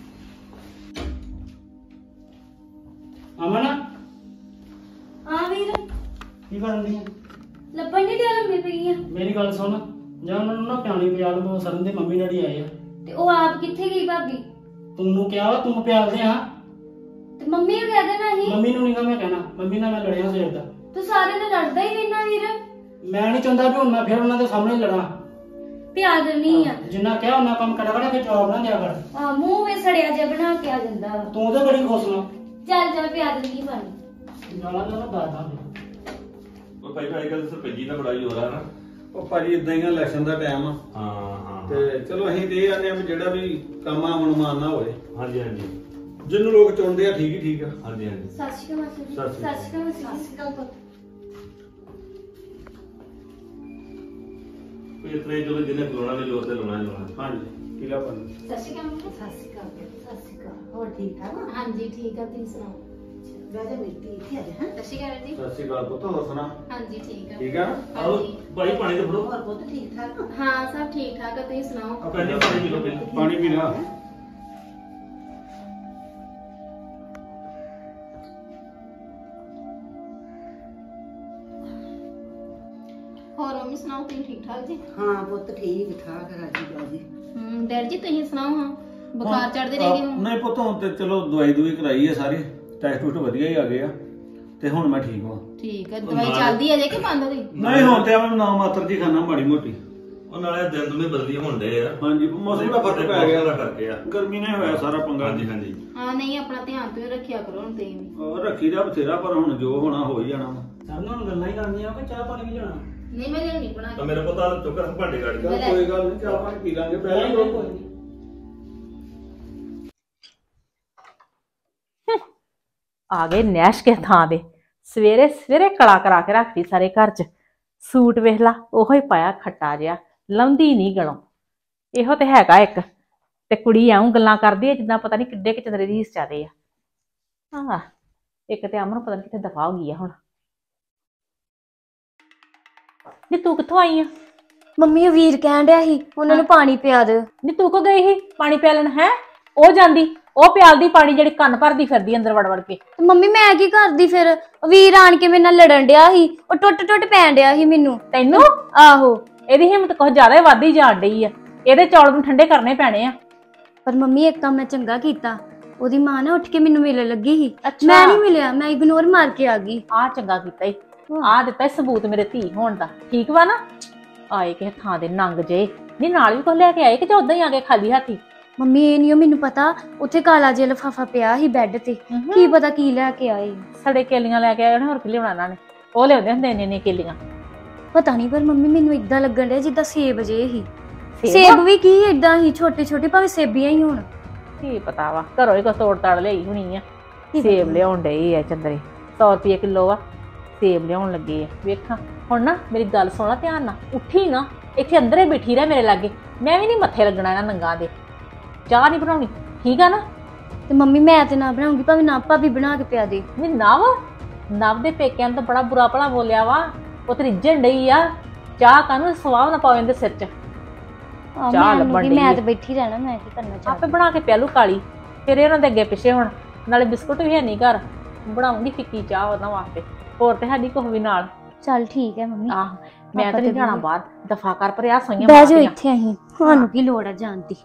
ਅਮਨ ਆ ਵੀਰ ਕੀ ਕਰਨ ਦੀ? ਲੱਭਣ ਨਹੀਂ ਡਿਆ, ਲੰਮੇ ਪਈ ਆ। ਮੇਰੀ ਗੱਲ ਸੁਣ, ਜਾਂ ਉਹਨਾਂ ਨੂੰ ਨਾ ਪਿਆਣੀ ਪਿਆ ਲਓ। ਸਰਨ ਦੇ ਮੰਮੀ ਡੈਡੀ ਆਏ ਆ। ਤੇ ਉਹ ਆਪ ਕਿੱਥੇ ਗਈ ਭਾਬੀ? ਤੈਨੂੰ ਕਿਹਾ ਵਾ ਤੂੰ ਪਿਆਲਦੇ ਆ। ਤੇ ਮੰਮੀ ਨੂੰ ਕਹਿ ਦੇਣਾ ਸੀ। ਮੰਮੀ ਨੂੰ ਨਹੀਂਗਾ ਮੈਂ ਕਹਿਣਾ, ਮੰਮੀ ਨਾਲ ਮੈਂ ਲੜਿਆ ਸਵੇਰ ਦਾ। ਤੂੰ ਸਾਰੇ ਨਾਲ ਲੜਦਾ ਹੀ ਰਹਿਣਾ ਵੀਰ। ਮੈਂ ਨਹੀਂ ਚਾਹੁੰਦਾ ਵੀ ਹੁਣ ਮੈਂ ਫਿਰ ਉਹਨਾਂ ਦੇ ਸਾਹਮਣੇ ਲੜਾਂ। ਪਿਆਜ ਨਹੀਂ ਆ। ਜਿੰਨਾ ਕਿਹਾ ਉਹਨਾਂ ਕੰਮ ਕਰਿਆ ਕਰ, ਫਿਰ ਜਵਾਬ ਨਾ ਦਿਆ ਕਰ। ਆ ਮੂੰਹ ਵਿੱਚ ਸੜਿਆ ਜਿਹਾ ਬਣਾ ਕੇ ਆ ਜਾਂਦਾ ਵਾ। ਤੂੰ ਤਾਂ ਬੜੀ ਖੁਸ਼ ਨਾ। ਚੱਲ ਚੱਲ ਪਿਆਜ ਨਹੀਂ ਪਾਣੀ। ਗਾਲਾਂ ਨਾ ਦਾਦਾ। ਉਹ ਭਾਈ ਭਾਈ ਗੱਲ ਸਰਪੰਜੀ ਦਾ ਬੜਾ ਜ਼ੋਰ ਆ ਨਾ। ਉਹ ਭਾਜੀ ਇਦਾਂ ਹੀ ਆ, ਇਲੈਕਸ਼ਨ ਦਾ ਟਾਈਮ ਆ। ਹਾਂ ਹਾਂ। ਤੇ ਚਲੋ ਅਸੀਂ ਤੇ ਇਹ ਆਨੇ ਆ ਵੀ ਜਿਹੜਾ ਵੀ ਕੰਮ ਆ ਮਨਮਾਨ ਨਾ ਹੋਵੇ। ਹਾਂਜੀ ਹਾਂਜੀ ਜਿਹਨੂੰ ਲੋਕ ਚੁਣਦੇ ਆ ਠੀਕ ਹੀ ਠੀਕ ਆ। ਹਾਂਜੀ ਹਾਂਜੀ। ਸਤਿ ਸ਼੍ਰੀ ਅਕਾਲ ਮਾਸੀ ਜੀ। ਸਤਿ ਸ਼੍ਰੀ ਅਕਾਲ। ਸਤਿ ਸ਼੍ਰੀ ਅਕਾਲ ਮਾਸੀ ਜੀ। ਸਤਿ ਸ਼੍ਰੀ ਅਕਾਲ ਪੁੱਤ। ਕੋਈ ਇਤਨੇ ਜੋ ਜਿਹਨੇ ਬੁਲਾਉਣਾ ਵੀ ਜ਼ੋਰ ਤੇ ਲਾਉਣਾ ਹੀ ਲਾਉਣਾ। ਹਾਂਜੀ ਕਿਲਾ ਪੰਨ। ਸਤਿ ਸ਼੍ਰੀ ਅਕਾਲ ਸਤਿ ਸ਼੍ਰੀ ਅਕਾਲ ਸਤਿ ਸ਼੍ਰੀ ਅਕਾਲ। ਹੋਰ ਠੀਕ ਠਾਕ ਆ? ਹਾਂਜੀ ਠੀਕ ਆ, ਤੁਸੀਂ ਸੁਣਾਓ? ਵੈਸੇ ਮਿੱਟੀ ਇੱਥੇ ਆ ਜਾ। ਹਾਂ ਸਤਿ ਸ਼੍ਰੀ ਅਕਾਲ ਜੀ। ਸਤਿ ਸ਼੍ਰੀ ਅਕਾਲ ਪੁੱਤ, ਹੋਰ ਸੁਣਾ? ਹਾਂਜੀ ਠੀਕ ਆ। ਠੀਕ ਆ? ਆਓ ਭਾਈ ਪਾਣੀ ਤੇ ਫੜੋ। ਹੋਰ ਪੁੱਤ ਠੀਕ ਠਾਕ ਆ? ਹਾਂ ਸਭ ਠੀਕ ਠਾਕ ਆ, ਤੁਸੀਂ ਸੁਣਾਓ? ਆ ਪਹਿਲੇ ਪਾਣੀ ਪੀ ਲਓ ਪਹਿਲੇ। ਪਾਣੀ ਪੀ ਲਾ। ਹੋਰ ਮੰਮੀ ਸੁਣਾਓ, ਤੁਸੀਂ ਠੀਕ ਠਾਕ ਜੀ? ਹਾਂ ਪੁੱਤ ਠੀਕ ਠਾਕ ਰਾਜੀ ਬਾਜੀ। ਹੂੰ ਡੈਡ ਜੀ ਤੁਸੀਂ ਸੁਣਾਓ? ਹਾਂ ਬੁਖਾਰ ਚੜਦੇ ਰਹਿ ਗਏ ਹੁਣ? ਨਹੀਂ ਪੁੱਤ, ਹੁਣ ਤੇ ਚਲੋ ਦਵਾਈ ਦੂਈ ਕਰਾਈ ਹੈ ਸਾਰੀ, ਟੈਸਟ ਟੂਸਟ ਵਧੀਆ ਹੀ ਆ ਗਏ ਆ ਤੇ ਹੁਣ ਮੈਂ ਠੀਕ ਹਾਂ। ਠੀਕ ਹੈ। ਦਵਾਈ ਚੱਲਦੀ ਹੈ ਜੇ ਕਿ ਬੰਦ ਹੋਈ? ਨਹੀਂ ਹੁਣ ਤੇ ਮੈਂ ਨਾ ਮਾਤਰ ਜੀ ਖਾਣਾ ਮਾੜੀ ਮੋਟੀ। ਉਹ ਨਾਲੇ ਦਿਨ ਦੁਨੇ ਬਦਲੀ ਹੁੰਦੇ ਆ। ਹਾਂਜੀ ਮੌਸਮ ਦਾ ਫਰਕ ਪੈ ਗਿਆ ਕਰਕੇ ਆ। ਗਰਮੀ ਨੇ ਹੋਇਆ ਸਾਰਾ ਪੰਗਾ। ਹਾਂਜੀ ਹਾਂਜੀ। ਹਾਂ ਨਹੀਂ ਆਪਣਾ ਧਿਆਨ ਤੇ ਰੱਖਿਆ ਕਰੋ ਹੁਣ ਤੁਸੀਂ ਵੀ। ਉਹ ਰੱਖੀ ਦਾ ਬਥੇਰਾ, ਪਰ ਹੁਣ ਜੋ ਹੋਣਾ ਹੋ ਹੀ ਜਾਣਾ ਵਾ। ਸਰਨ ਹੁਣ ਗੱਲਾਂ ਹੀ ਕਰਨੀਆਂ ਕਿ ਚਾਹ ਪਾਣੀ ਵੀ ਲੈਣਾ? ਨਹੀਂ ਮੈਂ ਨਹੀਂ ਬਣਾ ਤਾਂ ਮੇਰੇ ਪੁੱਤ ਆ ਚੁੱਕਰ ਭਾਂਡੇ ਕੱਢ ਕੇ। ਚੱਲ ਕੋਈ ਗੱਲ ਨਹੀਂ, ਚਾਹ ਪਾਣੀ ਪੀ ਲਾਂਗੇ ਪਹਿਲਾਂ। ਨਹੀਂ ਨਹੀਂ ਕੋਈ ਨਹੀਂ। ਆ ਗਏ ਨੈਸ਼ ਕੇ ਥਾਂ ਦੇ। ਸਵੇਰੇ ਸਵੇਰੇ ਕਲਾ ਕਰਾ ਕੇ ਰੱਖਦੀ ਸਾਰੇ ਘਰ 'ਚ। ਸੂਟ ਵੇਖ ਲਾ, ਉਹੋ ਹੀ ਪਾਇਆ ਖੱਟਾ ਜਿਹਾ, ਲਾਉਂਦੀ ਨਹੀਂ ਗਲੋਂ। ਇਹੋ ਤੇ ਹੈਗਾ ਇੱਕ। ਤੇ ਕੁੜੀ ਐਉਂ ਗੱਲਾਂ ਕਰਦੀ ਹੈ ਜਿੱਦਾਂ ਪਤਾ ਨਹੀਂ ਕਿੱਡੇ ਕਿ ਚੰਦਰੇ ਦੀ ਹਿੱਸਾ ਦੇ ਆ। ਹਾਂ ਇੱਕ ਤੇ ਅਮਨ ਪਤਾ ਨਹੀਂ ਕਿੱਥੇ ਦਫਾ ਹੋ ਗਈ ਆ ਹੁਣ। ਨੀ ਤੂੰ ਕਿੱਥੋਂ ਆਈ ਆ? ਮੰਮੀ ਉਹ ਵੀਰ ਕਹਿਣ ਡਿਆ ਸੀ ਉਹਨਾਂ ਨੂੰ ਪਾਣੀ ਪਿਆ ਦੇ। ਨੀ ਤੂੰ ਕੋ ਗਈ ਸੀ ਪਾਣੀ ਪਿਆਲਣ? ਹੈ ਉਹ ਜਾਂਦੀ, ਉਹ ਪਿਆਲਦੀ ਪਾਣੀ ਜਿਹੜੀ ਕੰਨ ਭਰਦੀ ਫਿਰਦੀ ਅੰਦਰ ਵੜ ਵੜ ਕੇ। ਤੇ ਮੰਮੀ ਮੈਂ ਕੀ ਕਰਦੀ ਫਿਰ? ਵੀਰ ਆਣ ਕੇ ਮੇਰੇ ਨਾਲ ਲੜਨ ਡਿਆ ਸੀ, ਉਹ ਟੁੱਟ ਟੁੱਟ ਪੈਣ ਡਿਆ ਸੀ ਮੈਨੂੰ। ਤੈਨੂੰ? ਆਹੋ। ਇਹਦੀ ਹਿੰਮਤ ਕੁਝ ਜ਼ਿਆਦਾ ਹੀ ਵੱਧਦੀ ਜਾਣ ਡਈ ਆ। ਇਹਦੇ ਚੌਲ ਨੂੰ ਠੰਡੇ ਕਰਨੇ ਪੈਣੇ ਆ। ਪਰ ਮੰਮੀ ਇੱਕ ਕੰਮ ਮੈਂ ਚੰਗਾ ਕੀਤਾ, ਉਹਦੀ ਮਾਂ ਨੇ ਉੱਠ ਕੇ ਮੈਨੂੰ ਮਿਲਣ ਲੱਗੀ ਸੀ। ਅੱਛਾ। ਮੈਂ ਨਹੀਂ ਮਿਲਿਆ, ਮੈਂ ਇਗਨੋਰ ਮਾਰ ਕੇ ਆ ਗਈ। ਆ ਚੰਗਾ ਕੀਤਾ ਈ। ਆ ਦਿੱਤਾ ਈ ਸਬੂਤ ਮੇਰੇ ਧੀ ਹੋਣ ਦਾ। ਠੀਕ ਵਾ ਨਾ? ਆਏ ਕਿਸੇ ਥਾਂ ਦੇ ਨੰਗ ਜੇ। ਨਹੀਂ ਨਾਲ ਵੀ ਕੁਝ ਲੈ ਕੇ ਆਏ ਕਿ ਜਾਂ ਉਦਾਂ ਹੀ ਆ ਗਏ ਖਾਲੀ ਹੱਥੀ? ਮੰਮੀ ਇਹ ਨਹੀਂ ਮੈਨੂੰ ਪਤਾ, ਉੱਥੇ ਕਾਲਾ ਜਿਹਾ ਲਿਫਾਫਾ ਪਿਆ ਸੀ ਬੈੱਡ ਤੇ। ਕੀ ਪਤਾ ਕੀ ਲੈ ਕੇ ਆਏ। ਸੜੇ ਕੇਲੀਆਂ ਲੈ ਕੇ ਆਏ ਹੋਣੇ, ਹੋਰ ਕੀ ਲਿਆਉਣਾ ਇਹਨਾਂ ਨੇ? ਉਹ ਲਿਆਉਂਦੇ ਹੁੰਦੇ ਇੰਨੇ ਇੰਨੇ ਕੇਲੀਆਂ। ਪਤਾ ਨਹੀਂ, ਪਰ ਮੰਮੀ ਮੈਨੂੰ ਇਦਾਂ ਲੱਗਣ ਡਿਆ ਜਿੱਦਾਂ ਸੇਬ ਜੇ ਹੀ। ਸੇਬ? ਸੇਬ ਵੀ ਕੀ ਇਦਾਂ ਹੀ ਛੋਟੇ ਛੋਟੇ, ਭਾਵੇਂ ਸੇਬੀਆਂ ਹੀ ਹੋਣ। ਕੀ ਪਤਾ ਵਾ, ਘਰੋਂ ਹੀ ਕੋ ਤੋੜ ਤਾੜ ਲਈ ਹੋਣੀ ਆ। ਸੇਬ ਲਿਆਉਣ ਡਏ ਆ ਚੰਦਰੇ। ਸੌ ਰੁਪਏ ਕਿਲੋ ਆ ਸੇਬ ਲਿਆਉਣ ਲੱਗੇ ਆ। ਵੇਖਾਂ ਹੁਣ ਨਾ ਮੇਰੀ ਗੱਲ ਸੁਣਾ ਧਿਆਨ ਨਾਲ। ਉੱਠੀ ਨਾ, ਇੱਥੇ ਅੰਦਰੇ ਬੈਠੀ ਰਹਿ ਮੇਰੇ ਲਾਗੇ। ਮੈਂ ਵੀ ਨਹੀਂ ਮੱਥੇ ਲੱਗਣਾ ਇਹਨਾਂ ਨੰਗਾ ਦੇ। ਚਾਹ ਨਹੀਂ ਬਣਾਉਣੀ, ਠੀਕ ਆ ਨਾ? ਤੇ ਮੰਮੀ ਮੈਂ ਤੇ ਨਾ ਬਣਾਉਂਗੀ, ਭਾਵੇਂ ਨਾ ਭਾਬੀ ਬਣਾ ਕੇ ਪਿਆ ਦੇ। ਨਹੀਂ ਨਵ, ਨਵ ਦੇ ਪੇਕਿਆਂ ਨੂੰ ਤਾਂ ਬੜਾ ਬੁਰਾ ਭਲਾ ਬੋਲਿਆ ਵਾ। ਉਹ ਤੇ ਰਿੱਝਣ ਡਈ ਆ। ਚਾਹ ਕਾਹਨੂੰ ਸਵਾਹ ਨਾ ਪਾਓ ਇਹਦੇ ਸਿਰ 'ਚ। ਚਾਹ ਲੱਭਣ ਡਈ ਮੈਂ ਤੇ ਬੈਠੀ ਰਹਿਣਾ, ਮੈਂ ਕੀ ਕਰਨਾ ਚਾਹ। ਆਪੇ ਬਣਾ ਕੇ ਪਿਆਲੂ ਕਾਲੀ, ਫਿਰ ਇਹਨਾਂ ਦੇ ਅੱਗੇ ਪਿੱਛੇ ਹੁਣ। ਨਾਲੇ ਬਿਸਕੁਟ ਵੀ ਹੈ ਨਹੀਂ ਘਰ, ਬਣਾਉਂਗੀ ਫਿੱਕੀ ਚਾਹ ਉਹਨਾਂ ਵਾਸਤੇ। ਹੋਰ ਤੇ ਸਾਡੀ ਕੁਝ ਵੀ ਨਾਲ। ਚੱਲ ਠੀਕ ਹੈ ਮੰਮੀ। ਆਹ ਮੈਂ ਤਾਂ ਨਹੀਂ ਜਾਣਾ ਬਾਹਰ। ਦਫਾ ਕਰ ਪਰ ਆ ਸੋਈਆਂ ਬਹਿ ਜਾਓ ਇੱਥੇ। ਅਸੀਂ ਸਾਨੂੰ ਕੀ ਲੋੜ ਆ ਜਾਣ ਦੀ?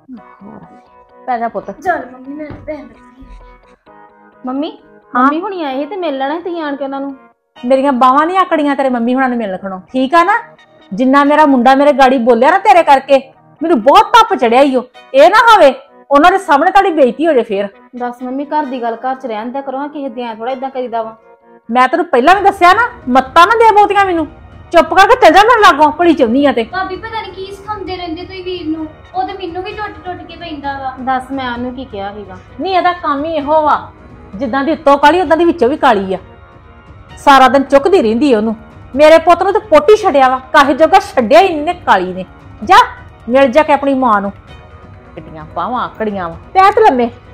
ਪੈ ਜਾ ਪੁੱਤ। ਚੱਲ ਮੰਮੀ ਮੈਂ ਭੈਣ ਮੰਮੀ ਮੰਮੀ ਹੁਣੀ ਆਏ ਸੀ ਤੇ ਮਿਲ ਲੈਣਾ ਸੀ ਤੁਸੀਂ ਆਣ ਕੇ ਉਹਨਾਂ ਨੂੰ। ਮੇਰੀਆਂ ਬਾਹਾਂ ਨਹੀਂ ਆਕੜੀਆਂ ਤੇਰੇ ਮੰਮੀ ਹੁਣਾਂ ਨੂੰ ਮਿਲਣ ਖਣੋ, ਠੀਕ ਆ ਨਾ। ਜਿੰਨਾ ਮੇਰਾ ਮੁੰਡਾ ਮੇਰੇ ਗਾੜੀ ਬੋਲਿਆ ਨਾ ਤੇਰੇ ਕਰਕੇ, ਮੈਨੂੰ ਬਹੁਤ ਧੱਪ ਚੜਿਆ ਈ ਓ। ਇਹ ਨਾ ਹੋਵੇ ਉਹਨਾਂ ਦੇ ਸਾਹਮਣੇ ਤੁਹਾਡੀ ਬੇਇੱਜ਼ਤੀ ਹੋ ਜਾਏ ਫੇਰ। ਦੱਸ ਮੰਮੀ, ਘਰ ਦੀ ਗੱਲ ਘਰ ਚ ਰਹਿਣ ਦਿਆ ਕਰੋ, ਕਿਸੇ ਦੇ ਥੋੜਾ ਇਦਾਂ ਕਰੀਦਾ ਵਾ। ਮੈਂ ਤੈਨੂੰ ਪਹਿਲਾਂ ਵੀ ਦੱਸਿਆ ਨਾ, ਮੱਤਾਂ ਨਾ ਦੇ ਬਹੁਤੀਆਂ ਮੈਨੂੰ। ਚੁੱਪ ਕਰਕੇ ਚੱਲ ਜਾ ਮੇਰੇ ਲਾਗੋਂ, ਭਲੀ ਚਾਹੁੰਦੀ ਆ ਤੇ। ਭਾਬੀ ਪਤਾ ਨਹੀਂ ਕੀ ਸਿਖਾਉਂਦੇ ਰਹਿੰਦੇ ਤੁਸੀਂ ਵੀਰ ਨੂੰ, ਉਹ ਤੇ ਮੈਨੂੰ ਵੀ ਟੁੱਟ ਟੁੱਟ ਕੇ ਪੈਂਦਾ ਵਾ। ਦੱਸ ਮੈਂ ਉਹਨੂੰ ਕੀ ਕਿਹਾ ਸੀਗਾ? ਨਹੀਂ ਇਹਦਾ ਕੰਮ ਹੀ ਇਹੋ ਵਾ, ਜਿੱਦਾਂ ਦੀ ਉੱਤੋਂ ਕਾਲੀ ਉਦਾਂ ਦੀ ਵਿੱਚੋਂ ਵੀ ਕਾਲੀ ਆ। ਸਾਰਾ ਦਿਨ ਚੁੱਕਦੀ ਰਹਿੰਦੀ ਉਹਨੂੰ। ਮੇਰੇ ਪੁੱਤ ਨੂੰ ਤੇ ਪੋਟੀ ਛੱਡਿਆ ਵਾ, ਕਾਹੇ ਜੋਗਾ ਛੱਡਿਆ ਹੀ ਇਹਨੇ ਕਾਲੀ ਨੇ। ਜਾ ਮਿਲ ਜਾ ਕੇ ਆਪਣੀ ਮਾਂ ਨੂੰ। ਕਿੱਡੀਆਂ ਪਾਵਾਂ ਆਕੜੀਆਂ ਵਾ, ਪੈ ਤੇ ਲੰਮੇ।